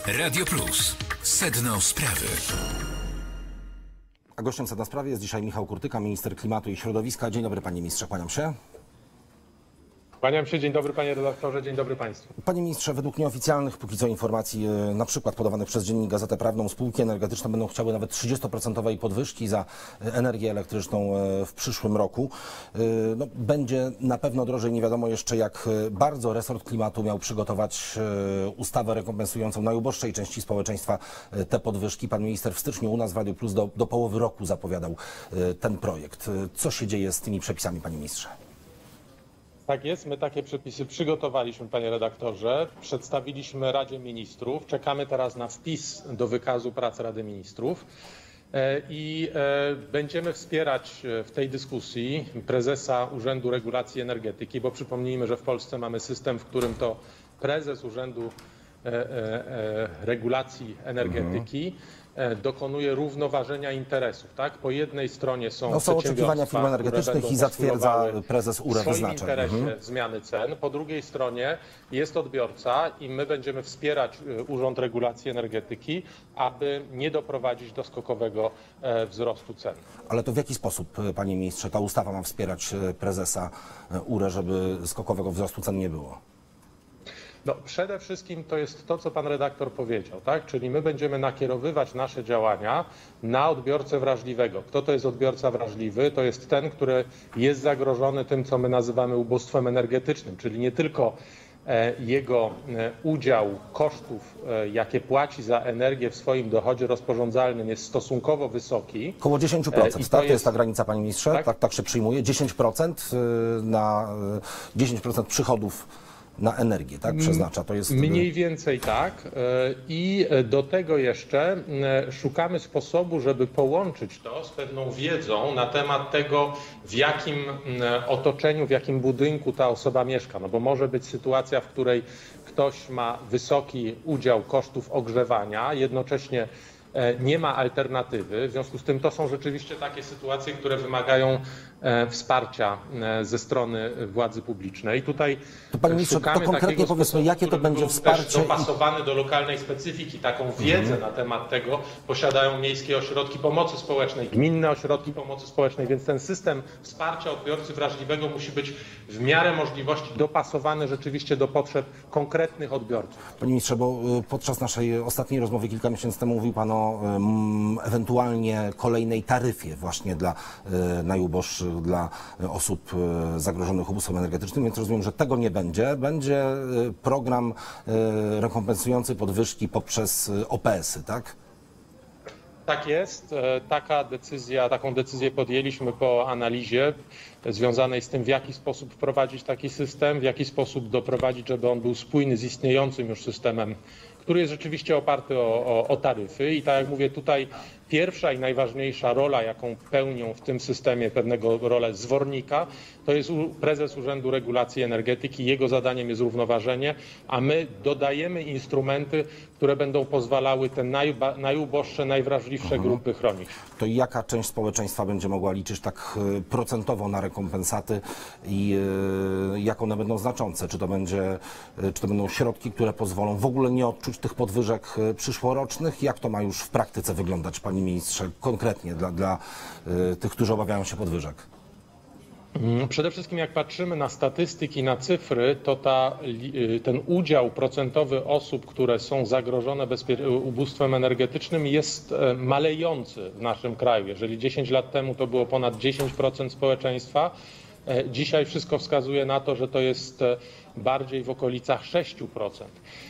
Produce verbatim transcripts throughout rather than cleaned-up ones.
Radio Plus. Sedno sprawy. A gościem Sedna Sprawy jest dzisiaj Michał Kurtyka, minister klimatu i środowiska. Dzień dobry, panie ministrze, kłaniam się. Kłaniam się, dzień dobry panie redaktorze, dzień dobry państwu. Panie ministrze, według nieoficjalnych póki co informacji, na przykład podawanych przez Dziennik Gazetę Prawną, spółki energetyczne będą chciały nawet trzydziestoprocentowej podwyżki za energię elektryczną w przyszłym roku. No, będzie na pewno drożej, nie wiadomo jeszcze jak bardzo resort klimatu miał przygotować ustawę rekompensującą najuboższej części społeczeństwa te podwyżki. Pan minister w styczniu u nas w Radiu Plus do, do połowy roku zapowiadał ten projekt. Co się dzieje z tymi przepisami, panie ministrze? Tak jest, my takie przepisy przygotowaliśmy, panie redaktorze, przedstawiliśmy Radzie Ministrów, czekamy teraz na wpis do wykazu prac Rady Ministrów i będziemy wspierać w tej dyskusji prezesa Urzędu Regulacji Energetyki, bo przypomnijmy, że w Polsce mamy system, w którym to prezes Urzędu Regulacji Energetyki mhm. dokonuje równoważenia interesów. Tak? Po jednej stronie są, no, są oczekiwania firm energetycznych i zatwierdza prezes U R E wyznaczeń. W swoim interesie mhm. zmiany cen. Po drugiej stronie jest odbiorca i my będziemy wspierać Urząd Regulacji Energetyki, aby nie doprowadzić do skokowego wzrostu cen. Ale to w jaki sposób, panie ministrze, ta ustawa ma wspierać prezesa U R E, żeby skokowego wzrostu cen nie było? No, przede wszystkim to jest to, co pan redaktor powiedział, tak? Czyli my będziemy nakierowywać nasze działania na odbiorcę wrażliwego. Kto to jest odbiorca wrażliwy? To jest ten, który jest zagrożony tym, co my nazywamy ubóstwem energetycznym, czyli nie tylko jego udział kosztów, jakie płaci za energię w swoim dochodzie rozporządzalnym, jest stosunkowo wysoki. Około dziesięć procent, tak? To jest, jest ta granica, panie ministrze? Tak, tak, tak się przyjmuje. dziesięć procent na dziesięć procent przychodów na energię, tak? Przeznacza. To jest mniej więcej tak. I do tego jeszcze szukamy sposobu, żeby połączyć to z pewną wiedzą na temat tego, w jakim otoczeniu, w jakim budynku ta osoba mieszka. No bo może być sytuacja, w której ktoś ma wysoki udział kosztów ogrzewania, jednocześnie nie ma alternatywy. W związku z tym to są rzeczywiście takie sytuacje, które wymagają wsparcia ze strony władzy publicznej. Tutaj to, panie ministrze, to konkretnie powiedzmy, jakie to będzie wsparcie dopasowany do lokalnej specyfiki. Taką wiedzę mhm. na temat tego posiadają miejskie ośrodki pomocy społecznej, gminne ośrodki pomocy społecznej, więc ten system wsparcia odbiorcy wrażliwego musi być w miarę możliwości dopasowany rzeczywiście do potrzeb konkretnych odbiorców. Panie ministrze, bo podczas naszej ostatniej rozmowy kilka miesięcy temu mówił pan o um, ewentualnie kolejnej taryfie właśnie dla e, najuboższych, dla osób zagrożonych ubóstwem energetycznym, więc rozumiem, że tego nie będzie. Będzie program rekompensujący podwyżki poprzez O P S y, tak? Tak jest. Taka decyzja, taką decyzję podjęliśmy po analizie związanej z tym, w jaki sposób wprowadzić taki system, w jaki sposób doprowadzić, żeby on był spójny z istniejącym już systemem, który jest rzeczywiście oparty o, o, o taryfy. I tak jak mówię, tutaj pierwsza i najważniejsza rola, jaką pełnią w tym systemie pewnego rolę zwornika, to jest prezes Urzędu Regulacji Energetyki. Jego zadaniem jest równoważenie, a my dodajemy instrumenty, które będą pozwalały te najba, najuboższe, najwrażliwsze mhm. grupy chronić. To jaka część społeczeństwa będzie mogła liczyć tak procentowo na rekompensaty i jak one będą znaczące? Czy to będzie, czy to będą środki, które pozwolą w ogóle nie odczuć tych podwyżek przyszłorocznych? Jak to ma już w praktyce wyglądać, panie ministrze, konkretnie dla, dla tych, którzy obawiają się podwyżek? Przede wszystkim jak patrzymy na statystyki, na cyfry, to ta, ten udział procentowy osób, które są zagrożone ubóstwem energetycznym, jest malejący w naszym kraju. Jeżeli dziesięć lat temu to było ponad dziesięć procent społeczeństwa, dzisiaj wszystko wskazuje na to, że to jest bardziej w okolicach sześć procent.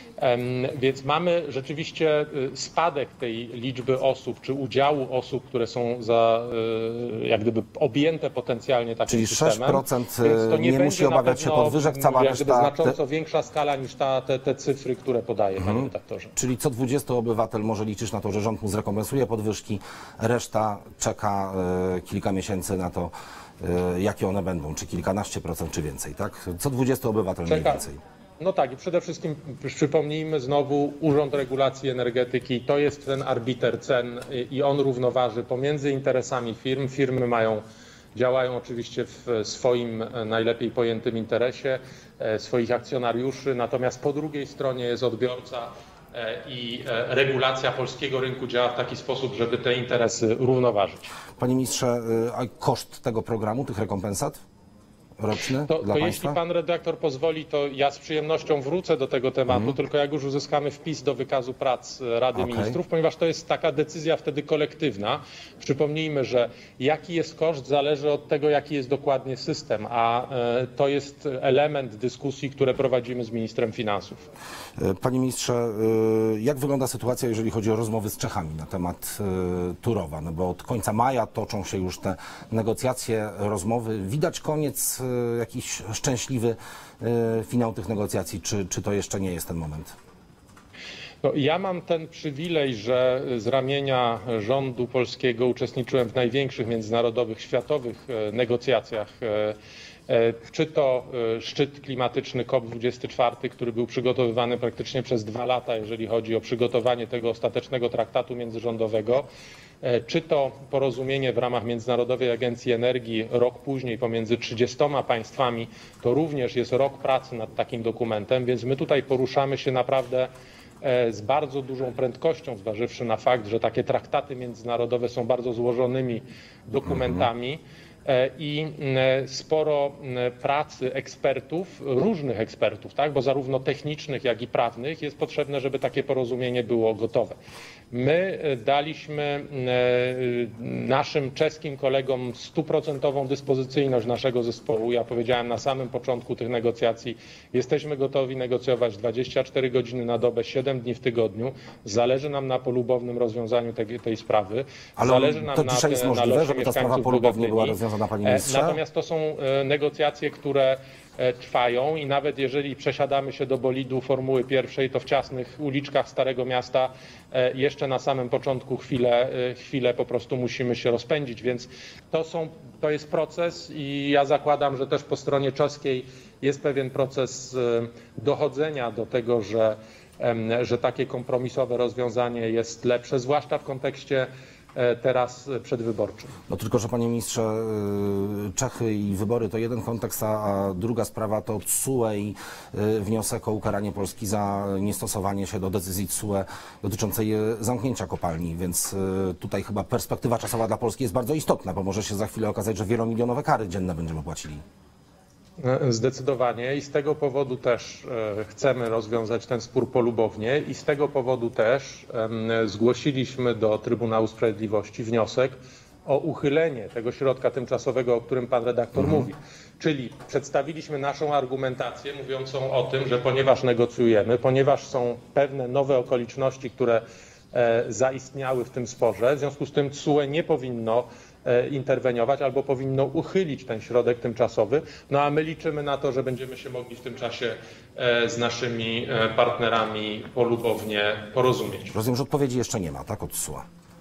Więc mamy rzeczywiście spadek tej liczby osób, czy udziału osób, które są za, jak gdyby objęte potencjalnie takim Czyli systemem. sześć procent nie, nie musi obawiać się podwyżek, cała jak reszta... znacząco te... większa skala niż ta, te, te cyfry, które podaje mhm. panie redaktorze. Czyli co dwudziesty obywatel może liczyć na to, że rząd mu zrekompensuje podwyżki, reszta czeka e, kilka miesięcy na to, e, jakie one będą, czy kilkanaście procent, czy więcej, tak? Co dwudziesty obywatel mniej więcej. No tak, i przede wszystkim przypomnijmy znowu, Urząd Regulacji Energetyki to jest ten arbiter cen i on równoważy pomiędzy interesami firm. Firmy mają, działają oczywiście w swoim najlepiej pojętym interesie, swoich akcjonariuszy, natomiast po drugiej stronie jest odbiorca, i regulacja polskiego rynku działa w taki sposób, żeby te interesy równoważyć. Panie ministrze, a koszt tego programu, tych rekompensat roczny To, dla to państwa? jeśli pan redaktor pozwoli, to ja z przyjemnością wrócę do tego tematu, mm. tylko jak już uzyskamy wpis do wykazu prac Rady okay. Ministrów, ponieważ to jest taka decyzja wtedy kolektywna. Przypomnijmy, że jaki jest koszt zależy od tego, jaki jest dokładnie system, a e, to jest element dyskusji, które prowadzimy z ministrem finansów. Panie ministrze, jak wygląda sytuacja, jeżeli chodzi o rozmowy z Czechami na temat Turowa? No bo od końca maja toczą się już te negocjacje, rozmowy. Widać koniec, jakiś szczęśliwy finał tych negocjacji, czy, czy to jeszcze nie jest ten moment? No, ja mam ten przywilej, że z ramienia rządu polskiego uczestniczyłem w największych międzynarodowych, światowych negocjacjach. Czy to szczyt klimatyczny COP dwadzieścia cztery, który był przygotowywany praktycznie przez dwa lata, jeżeli chodzi o przygotowanie tego ostatecznego traktatu międzyrządowego, czy to porozumienie w ramach Międzynarodowej Agencji Energii rok później pomiędzy trzydziestoma państwami, to również jest rok pracy nad takim dokumentem, więc my tutaj poruszamy się naprawdę z bardzo dużą prędkością, zważywszy na fakt, że takie traktaty międzynarodowe są bardzo złożonymi dokumentami. I sporo pracy ekspertów, różnych ekspertów, tak? Bo zarówno technicznych, jak i prawnych jest potrzebne, żeby takie porozumienie było gotowe. My daliśmy naszym czeskim kolegom stuprocentową dyspozycyjność naszego zespołu. Ja powiedziałem na samym początku tych negocjacji, jesteśmy gotowi negocjować dwadzieścia cztery godziny na dobę, siedem dni w tygodniu. Zależy nam na polubownym rozwiązaniu tej, tej sprawy. Ale Zależy nam to na, dzisiaj jest na możliwe, losie żeby ta sprawa polubownie była rozwiązana, panie ministrze? Natomiast to są negocjacje, które trwają i nawet jeżeli przesiadamy się do bolidu Formuły pierwszej, to w ciasnych uliczkach Starego Miasta jeszcze na samym początku chwilę, chwilę po prostu musimy się rozpędzić, więc to, są, to jest proces i ja zakładam, że też po stronie czeskiej jest pewien proces dochodzenia do tego, że, że takie kompromisowe rozwiązanie jest lepsze, zwłaszcza w kontekście teraz przedwyborczym. No tylko, że panie ministrze, Czechy i wybory to jeden kontekst, a druga sprawa to T S U E i wniosek o ukaranie Polski za niestosowanie się do decyzji T S U E dotyczącej zamknięcia kopalni, więc tutaj chyba perspektywa czasowa dla Polski jest bardzo istotna, bo może się za chwilę okazać, że wielomilionowe kary dzienne będziemy płacili. Zdecydowanie i z tego powodu też chcemy rozwiązać ten spór polubownie i z tego powodu też zgłosiliśmy do Trybunału Sprawiedliwości wniosek o uchylenie tego środka tymczasowego, o którym pan redaktor mhm. mówi. Czyli przedstawiliśmy naszą argumentację mówiącą o tym, że ponieważ negocjujemy, ponieważ są pewne nowe okoliczności, które zaistniały w tym sporze, w związku z tym T S U E nie powinno interweniować albo powinno uchylić ten środek tymczasowy, no a my liczymy na to, że będziemy się mogli w tym czasie z naszymi partnerami polubownie porozumieć. Rozumiem, że odpowiedzi jeszcze nie ma, tak, od T S U E?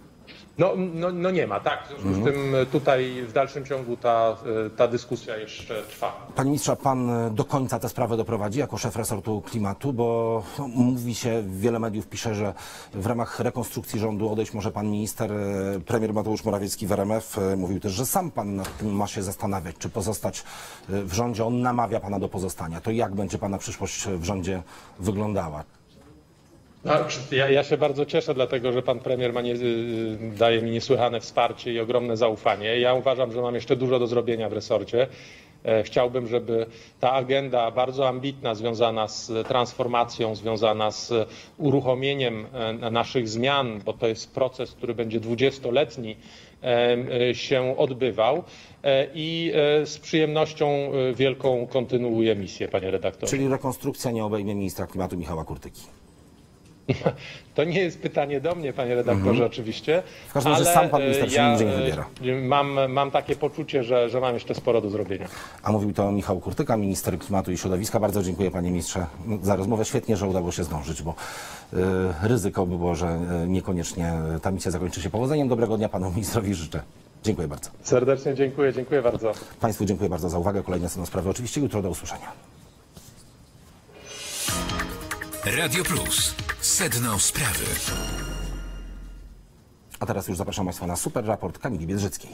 No, no, no nie ma, tak. W związku z tym tutaj w dalszym ciągu ta, ta dyskusja jeszcze trwa. Panie ministrze, pan do końca tę sprawę doprowadzi jako szef resortu klimatu, bo no, mówi się, wiele mediów pisze, że w ramach rekonstrukcji rządu odejść może pan minister. Premier Mateusz Morawiecki w R M F mówił też, że sam pan nad tym ma się zastanawiać, czy pozostać w rządzie. On namawia pana do pozostania. To jak będzie pana przyszłość w rządzie wyglądała? No, ja, ja się bardzo cieszę, dlatego że pan premier ma nie, daje mi niesłychane wsparcie i ogromne zaufanie. Ja uważam, że mam jeszcze dużo do zrobienia w resorcie. Chciałbym, żeby ta agenda bardzo ambitna, związana z transformacją, związana z uruchomieniem naszych zmian, bo to jest proces, który będzie dwudziestoletni, się odbywał i z przyjemnością wielką kontynuuję misję, panie redaktorze. Czyli rekonstrukcja nie obejmie ministra klimatu Michała Kurtyki? To nie jest pytanie do mnie, panie redaktorze, mhm. oczywiście. W każdym razie sam pan minister się ja nigdzie nie wybiera. Mam, mam takie poczucie, że, że mam jeszcze sporo do zrobienia. A mówił to Michał Kurtyka, minister klimatu i środowiska. Bardzo dziękuję, panie ministrze, za rozmowę. Świetnie, że udało się zdążyć, bo y, ryzyko było, że y, niekoniecznie ta misja zakończy się powodzeniem. Dobrego dnia panu ministrowi życzę. Dziękuję bardzo. Serdecznie dziękuję, dziękuję bardzo. Państwu dziękuję bardzo za uwagę. Kolejne są sprawy oczywiście jutro. Do usłyszenia. Radio Plus. Sedno sprawy. A teraz już zapraszam państwa na super raport Kamili Biedrzyckiej.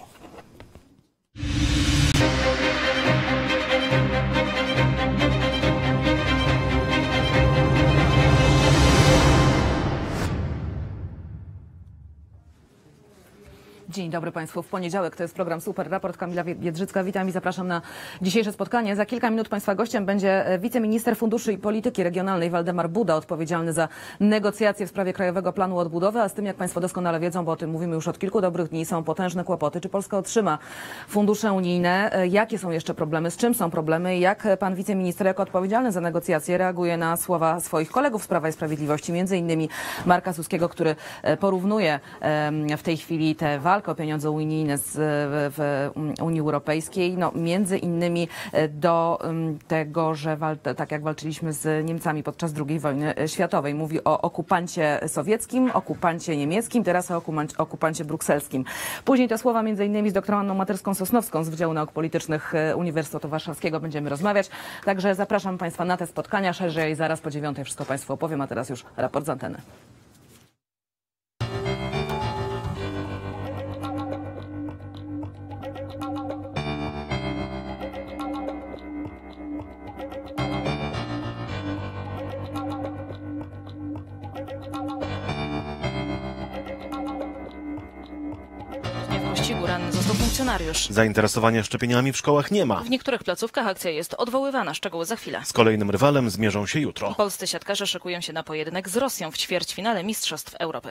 Dzień dobry Państwu. W poniedziałek to jest program Super Raport. Kamila Biedrzycka. Witam i zapraszam na dzisiejsze spotkanie. Za kilka minut Państwa gościem będzie wiceminister funduszy i polityki regionalnej Waldemar Buda, odpowiedzialny za negocjacje w sprawie Krajowego Planu Odbudowy, a z tym, jak Państwo doskonale wiedzą, bo o tym mówimy już od kilku dobrych dni, są potężne kłopoty. Czy Polska otrzyma fundusze unijne? Jakie są jeszcze problemy? Z czym są problemy? Jak pan wiceminister jako odpowiedzialny za negocjacje reaguje na słowa swoich kolegów z Prawa i Sprawiedliwości, między innymi Marka Suskiego, który porównuje w tej chwili tę walkę o pieniądze unijne z, w Unii Europejskiej, no, między innymi do tego, że wal, tak jak walczyliśmy z Niemcami podczas drugiej wojny światowej. Mówi o okupancie sowieckim, okupancie niemieckim, teraz o okupancie brukselskim. Później te słowa między innymi z doktorą Anną Materską-Sosnowską z Wydziału Nauk Politycznych Uniwersytetu Warszawskiego będziemy rozmawiać. Także zapraszam Państwa na te spotkania. Szerzej zaraz po dziewiątej wszystko Państwu opowiem, a teraz już raport z anteny. Ranny został funkcjonariusz. Zainteresowania szczepieniami w szkołach nie ma. W niektórych placówkach akcja jest odwoływana. Szczegóły za chwilę. Z kolejnym rywalem zmierzą się jutro. Polscy siatkarze szykują się na pojedynek z Rosją w ćwierćfinale Mistrzostw Europy.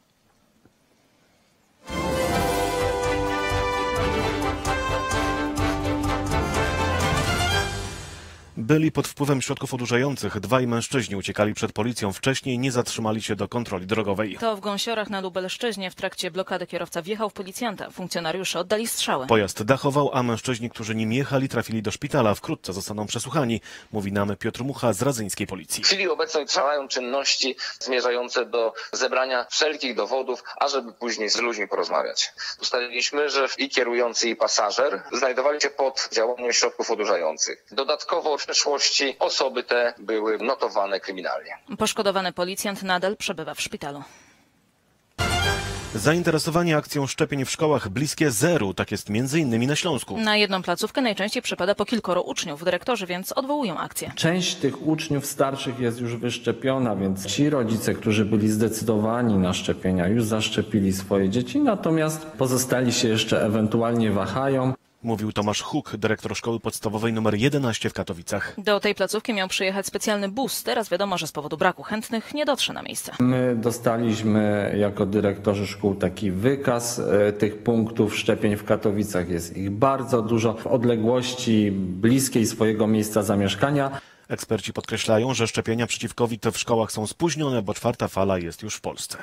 Byli pod wpływem środków odurzających. Dwaj mężczyźni uciekali przed policją. Wcześniej nie zatrzymali się do kontroli drogowej. To w Gąsiorach na Lubelszczyźnie w trakcie blokady kierowca wjechał w policjanta. Funkcjonariusze oddali strzały. Pojazd dachował, a mężczyźni, którzy nim jechali, trafili do szpitala. Wkrótce zostaną przesłuchani, mówi nam Piotr Mucha z radzyńskiej policji. W chwili obecnej trwają czynności zmierzające do zebrania wszelkich dowodów, ażeby później z ludźmi porozmawiać. Ustaliliśmy, że i kierujący, i pasażer znajdowali się pod działaniem środków odurzających. Dodatkowo w przeszłości osoby te były notowane kryminalnie. Poszkodowany policjant nadal przebywa w szpitalu. Zainteresowanie akcją szczepień w szkołach bliskie zeru. Tak jest między innymi na Śląsku. Na jedną placówkę najczęściej przypada po kilkoro uczniów. Dyrektorzy więc odwołują akcję. Część tych uczniów starszych jest już wyszczepiona, więc ci rodzice, którzy byli zdecydowani na szczepienia, już zaszczepili swoje dzieci, natomiast pozostali się jeszcze ewentualnie wahają. Mówił Tomasz Huk, dyrektor szkoły podstawowej numer jedenaście w Katowicach. Do tej placówki miał przyjechać specjalny bus. Teraz wiadomo, że z powodu braku chętnych nie dotrze na miejsce. My dostaliśmy jako dyrektorzy szkół taki wykaz tych punktów szczepień w Katowicach. Jest ich bardzo dużo w odległości bliskiej swojego miejsca zamieszkania. Eksperci podkreślają, że szczepienia przeciw COVID w szkołach są spóźnione, bo czwarta fala jest już w Polsce.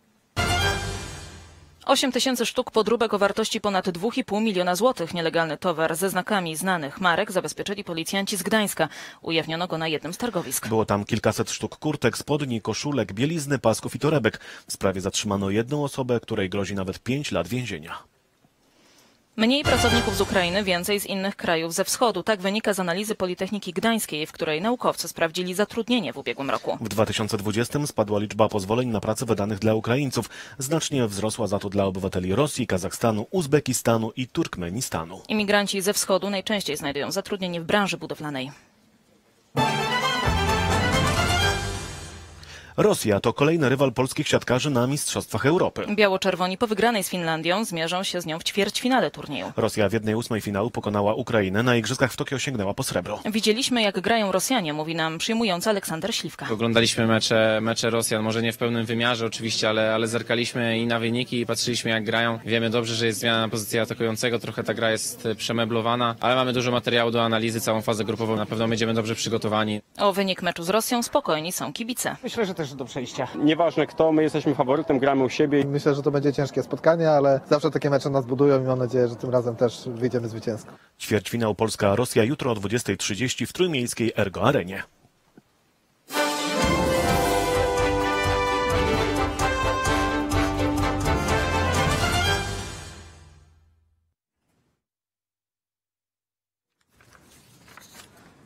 osiem tysięcy sztuk podróbek o wartości ponad dwa i pół miliona złotych. Nielegalny towar ze znakami znanych marek zabezpieczyli policjanci z Gdańska. Ujawniono go na jednym z targowisk. Było tam kilkaset sztuk kurtek, spodni, koszulek, bielizny, pasków i torebek. W sprawie zatrzymano jedną osobę, której grozi nawet pięć lat więzienia. Mniej pracowników z Ukrainy, więcej z innych krajów ze wschodu. Tak wynika z analizy Politechniki Gdańskiej, w której naukowcy sprawdzili zatrudnienie w ubiegłym roku. W dwa tysiące dwudziestym spadła liczba pozwoleń na pracę wydanych dla Ukraińców. Znacznie wzrosła za to dla obywateli Rosji, Kazachstanu, Uzbekistanu i Turkmenistanu. Imigranci ze wschodu najczęściej znajdują zatrudnienie w branży budowlanej. Rosja to kolejny rywal polskich siatkarzy na Mistrzostwach Europy. Biało-czerwoni po wygranej z Finlandią zmierzą się z nią w ćwierćfinale turnieju. Rosja w jednej ósmej finału pokonała Ukrainę. Na igrzyskach w Tokio sięgnęła po srebro. Widzieliśmy, jak grają Rosjanie, mówi nam przyjmujący Aleksander Śliwka. Oglądaliśmy mecze, mecze Rosjan, może nie w pełnym wymiarze oczywiście, ale, ale zerkaliśmy i na wyniki i patrzyliśmy, jak grają. Wiemy dobrze, że jest zmiana na pozycję atakującego, trochę ta gra jest przemeblowana, ale mamy dużo materiału do analizy, całą fazę grupową. Na pewno będziemy dobrze przygotowani. O wynik meczu z Rosją spokojni są kibice. Myślę, że też do przejścia. Nieważne kto, my jesteśmy faworytem, gramy u siebie. Myślę, że to będzie ciężkie spotkanie, ale zawsze takie mecze nas budują i mam nadzieję, że tym razem też wyjdziemy zwycięsko. Ćwierćfinał Polska-Rosja jutro o dwudziestej trzydzieści w trójmiejskiej Ergo Arenie.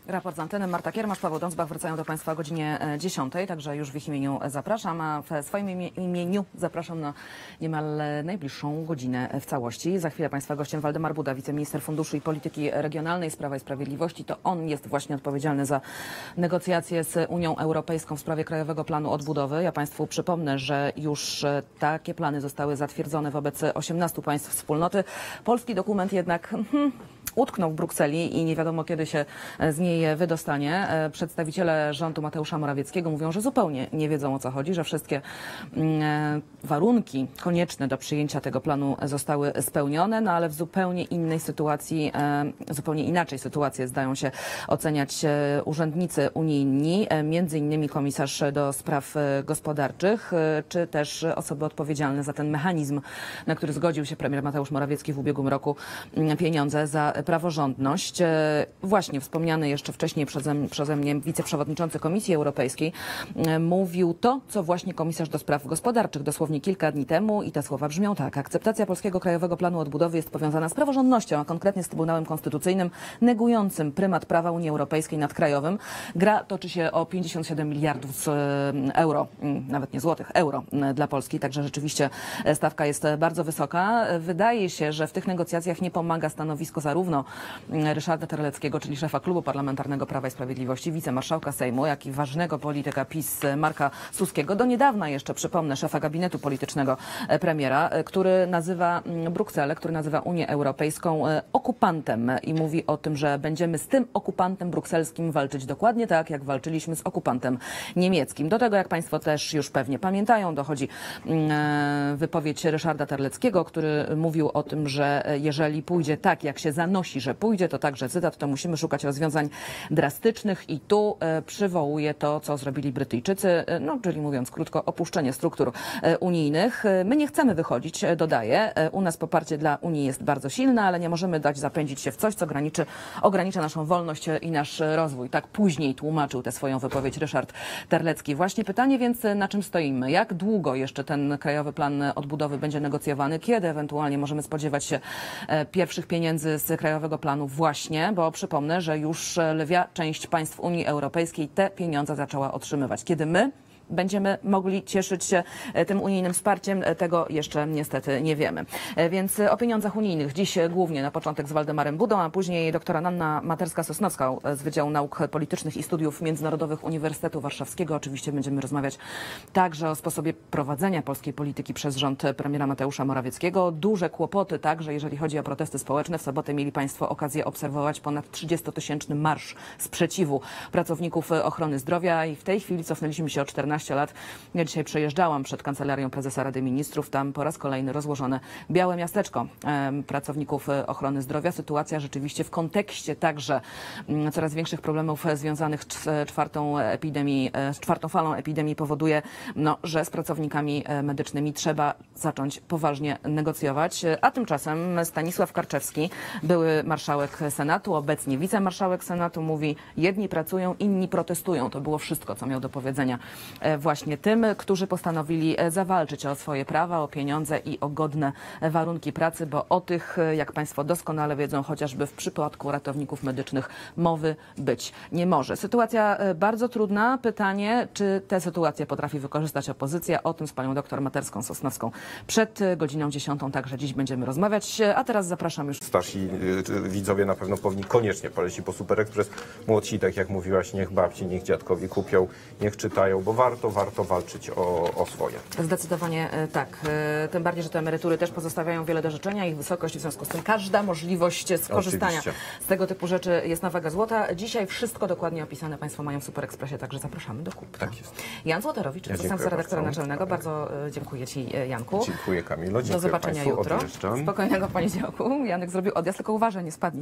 Raport z anteny. Marta Kiermasz, Paweł Dąsbach wracają do Państwa o godzinie dziesiątej, także już w ich imieniu zapraszam, a w swoim imieniu zapraszam na niemal najbliższą godzinę w całości. Za chwilę Państwa gościem Waldemar Buda, wiceminister Funduszy i Polityki Regionalnej z Prawa i Sprawiedliwości. To on jest właśnie odpowiedzialny za negocjacje z Unią Europejską w sprawie Krajowego Planu Odbudowy. Ja Państwu przypomnę, że już takie plany zostały zatwierdzone wobec osiemnastu państw wspólnoty. Polski dokument jednak hmm, utknął w Brukseli i nie wiadomo, kiedy się z niej wydostanie. Przedstawiciele rządu Mateusza Morawieckiego mówią, że zupełnie nie wiedzą, o co chodzi, że wszystkie warunki konieczne do przyjęcia tego planu zostały spełnione, no ale w zupełnie innej sytuacji, zupełnie inaczej sytuację zdają się oceniać urzędnicy unijni, między innymi komisarz do spraw gospodarczych, czy też osoby odpowiedzialne za ten mechanizm, na który zgodził się premier Mateusz Morawiecki w ubiegłym roku, pieniądze za praworządność. Właśnie wspomniany jeszcze wcześniej przeze, przeze mnie wiceprzewodniczący Komisji Europejskiej mówił to, co właśnie komisarz do spraw gospodarczych dosłownie kilka dni temu i te słowa brzmią tak. Akceptacja Polskiego Krajowego Planu Odbudowy jest powiązana z praworządnością, a konkretnie z Trybunałem Konstytucyjnym negującym prymat prawa Unii Europejskiej nad krajowym. Gra toczy się o pięćdziesiąt siedem miliardów euro, nawet nie złotych, euro dla Polski, także rzeczywiście stawka jest bardzo wysoka. Wydaje się, że w tych negocjacjach nie pomaga stanowisko zarówno Ryszarda Terleckiego, czyli szefa Klubu Parlamentarnego Prawa i Sprawiedliwości, wicemarszałka Sejmu, jak i ważnego polityka PiS Marka Suskiego. Do niedawna jeszcze, przypomnę, szefa gabinetu politycznego premiera, który nazywa Brukselę, który nazywa Unię Europejską okupantem i mówi o tym, że będziemy z tym okupantem brukselskim walczyć dokładnie tak, jak walczyliśmy z okupantem niemieckim. Do tego, jak Państwo też już pewnie pamiętają, dochodzi wypowiedź Ryszarda Terleckiego, który mówił o tym, że jeżeli pójdzie tak, jak się zanosi, że pójdzie, to także cytat, to musimy szukać rozwiązań drastycznych i tu e, przywołuje to, co zrobili Brytyjczycy, e, no, czyli mówiąc krótko, opuszczenie struktur e, unijnych. E, my nie chcemy wychodzić, e, dodaje. E, u nas poparcie dla Unii jest bardzo silne, ale nie możemy dać zapędzić się w coś, co graniczy, ogranicza naszą wolność e, i nasz rozwój. Tak później tłumaczył tę swoją wypowiedź Ryszard Terlecki. Właśnie pytanie więc, na czym stoimy? Jak długo jeszcze ten Krajowy Plan Odbudowy będzie negocjowany? Kiedy ewentualnie możemy spodziewać się e, pierwszych pieniędzy z Krajowego Planu właśnie, bo przypomnę, że już lwia część państw Unii Europejskiej te pieniądze zaczęła otrzymywać. Kiedy my będziemy mogli cieszyć się tym unijnym wsparciem, tego jeszcze niestety nie wiemy. Więc o pieniądzach unijnych dziś głównie na początek z Waldemarem Budą, a później doktora Anna Materska-Sosnowska z Wydziału Nauk Politycznych i Studiów Międzynarodowych Uniwersytetu Warszawskiego. Oczywiście będziemy rozmawiać także o sposobie prowadzenia polskiej polityki przez rząd premiera Mateusza Morawieckiego. Duże kłopoty także, jeżeli chodzi o protesty społeczne. W sobotę mieli Państwo okazję obserwować ponad trzydziestotysięczny marsz sprzeciwu pracowników ochrony zdrowia i w tej chwili cofnęliśmy się o czternaście lat. Ja dzisiaj przejeżdżałam przed Kancelarią Prezesa Rady Ministrów. Tam po raz kolejny rozłożone białe miasteczko e, pracowników ochrony zdrowia. Sytuacja rzeczywiście w kontekście także m, coraz większych problemów związanych z czwartą, epidemii, e, z czwartą falą epidemii powoduje, no, że z pracownikami medycznymi trzeba zacząć poważnie negocjować. A tymczasem Stanisław Karczewski, były marszałek Senatu, obecnie wicemarszałek Senatu, mówi: jedni pracują, inni protestują. To było wszystko, co miał do powiedzenia właśnie tym, którzy postanowili zawalczyć o swoje prawa, o pieniądze i o godne warunki pracy, bo o tych, jak Państwo doskonale wiedzą, chociażby w przypadku ratowników medycznych mowy być nie może. Sytuacja bardzo trudna. Pytanie, czy tę sytuację potrafi wykorzystać opozycja? O tym z panią doktor Materską-Sosnowską przed godziną dziesiątą także dziś będziemy rozmawiać. A teraz zapraszam już. Starsi widzowie na pewno powinni koniecznie polecić po Super Express. Młodsi, tak jak mówiłaś, niech babci, niech dziadkowie kupią, niech czytają, bo warto, warto walczyć o, o swoje. Zdecydowanie tak. Tym bardziej, że te emerytury też pozostawiają wiele do życzenia. Ich wysokość, w związku z tym każda możliwość skorzystania Oczywiście. z tego typu rzeczy jest na wagę złota. Dzisiaj wszystko dokładnie opisane Państwo mają w Super Expressie, także zapraszamy do kupna. Tak jest. Jan Złotorowicz, ja zastępca redaktora naczelnego. Bardzo dziękuję Ci, Janku. Dziękuję, Kamilo. Dziękuję do zobaczenia Państwu. jutro. Odjeżdżam. Spokojnego poniedziałku. Janek zrobił odjazd, tylko uważaj, nie spadnij.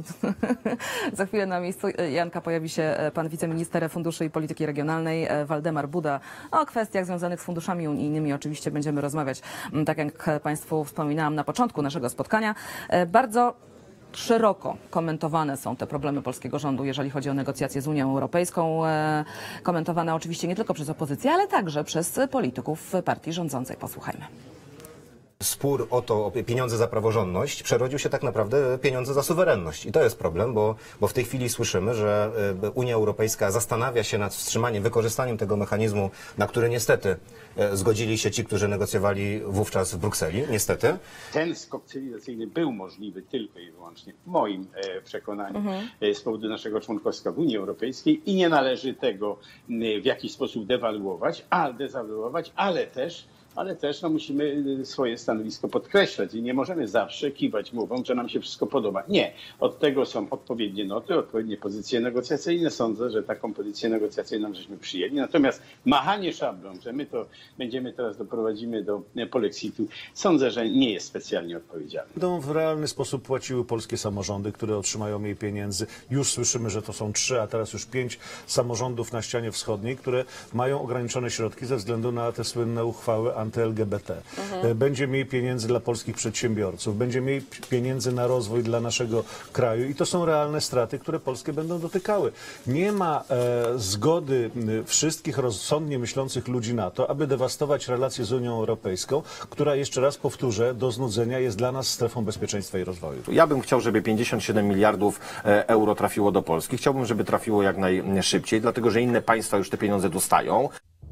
Za chwilę na miejscu Janka pojawi się pan wiceminister Funduszy i Polityki Regionalnej Waldemar Buda. O kwestiach związanych z funduszami unijnymi oczywiście będziemy rozmawiać, tak jak Państwu wspominałam na początku naszego spotkania. Bardzo szeroko komentowane są te problemy polskiego rządu, jeżeli chodzi o negocjacje z Unią Europejską. Komentowane oczywiście nie tylko przez opozycję, ale także przez polityków partii rządzącej. Posłuchajmy. spór o to, o pieniądze za praworządność, przerodził się tak naprawdę pieniądze za suwerenność. I to jest problem, bo, bo w tej chwili słyszymy, że Unia Europejska zastanawia się nad wstrzymaniem, wykorzystaniem tego mechanizmu, na który niestety zgodzili się ci, którzy negocjowali wówczas w Brukseli, niestety. Ten skok cywilizacyjny był możliwy tylko i wyłącznie w moim przekonaniu mhm. z powodu naszego członkostwa w Unii Europejskiej i nie należy tego w jakiś sposób dewaluować, a dezawaluować, ale też ale też no, musimy swoje stanowisko podkreślać i nie możemy zawsze kiwać głową, że nam się wszystko podoba. Nie. Od tego są odpowiednie noty, odpowiednie pozycje negocjacyjne. Sądzę, że taką pozycję negocjacyjną żeśmy przyjęli. Natomiast machanie szablą, że my to będziemy teraz doprowadzimy do polexitu, sądzę, że nie jest specjalnie odpowiedzialne. Będą w realny sposób płaciły polskie samorządy, które otrzymają mniej pieniędzy. Już słyszymy, że to są trzy, a teraz już pięć samorządów na ścianie wschodniej, które mają ograniczone środki ze względu na te słynne uchwały anty-L G B T. Mhm. Będzie mniej pieniędzy dla polskich przedsiębiorców, będzie mniej pieniędzy na rozwój dla naszego kraju i to są realne straty, które Polskę będą dotykały. Nie ma e, zgody wszystkich rozsądnie myślących ludzi na to, aby dewastować relacje z Unią Europejską, która, jeszcze raz powtórzę, do znudzenia jest dla nas strefą bezpieczeństwa i rozwoju. Ja bym chciał, żeby pięćdziesiąt siedem miliardów euro trafiło do Polski. Chciałbym, żeby trafiło jak najszybciej, dlatego że inne państwa już te pieniądze dostają.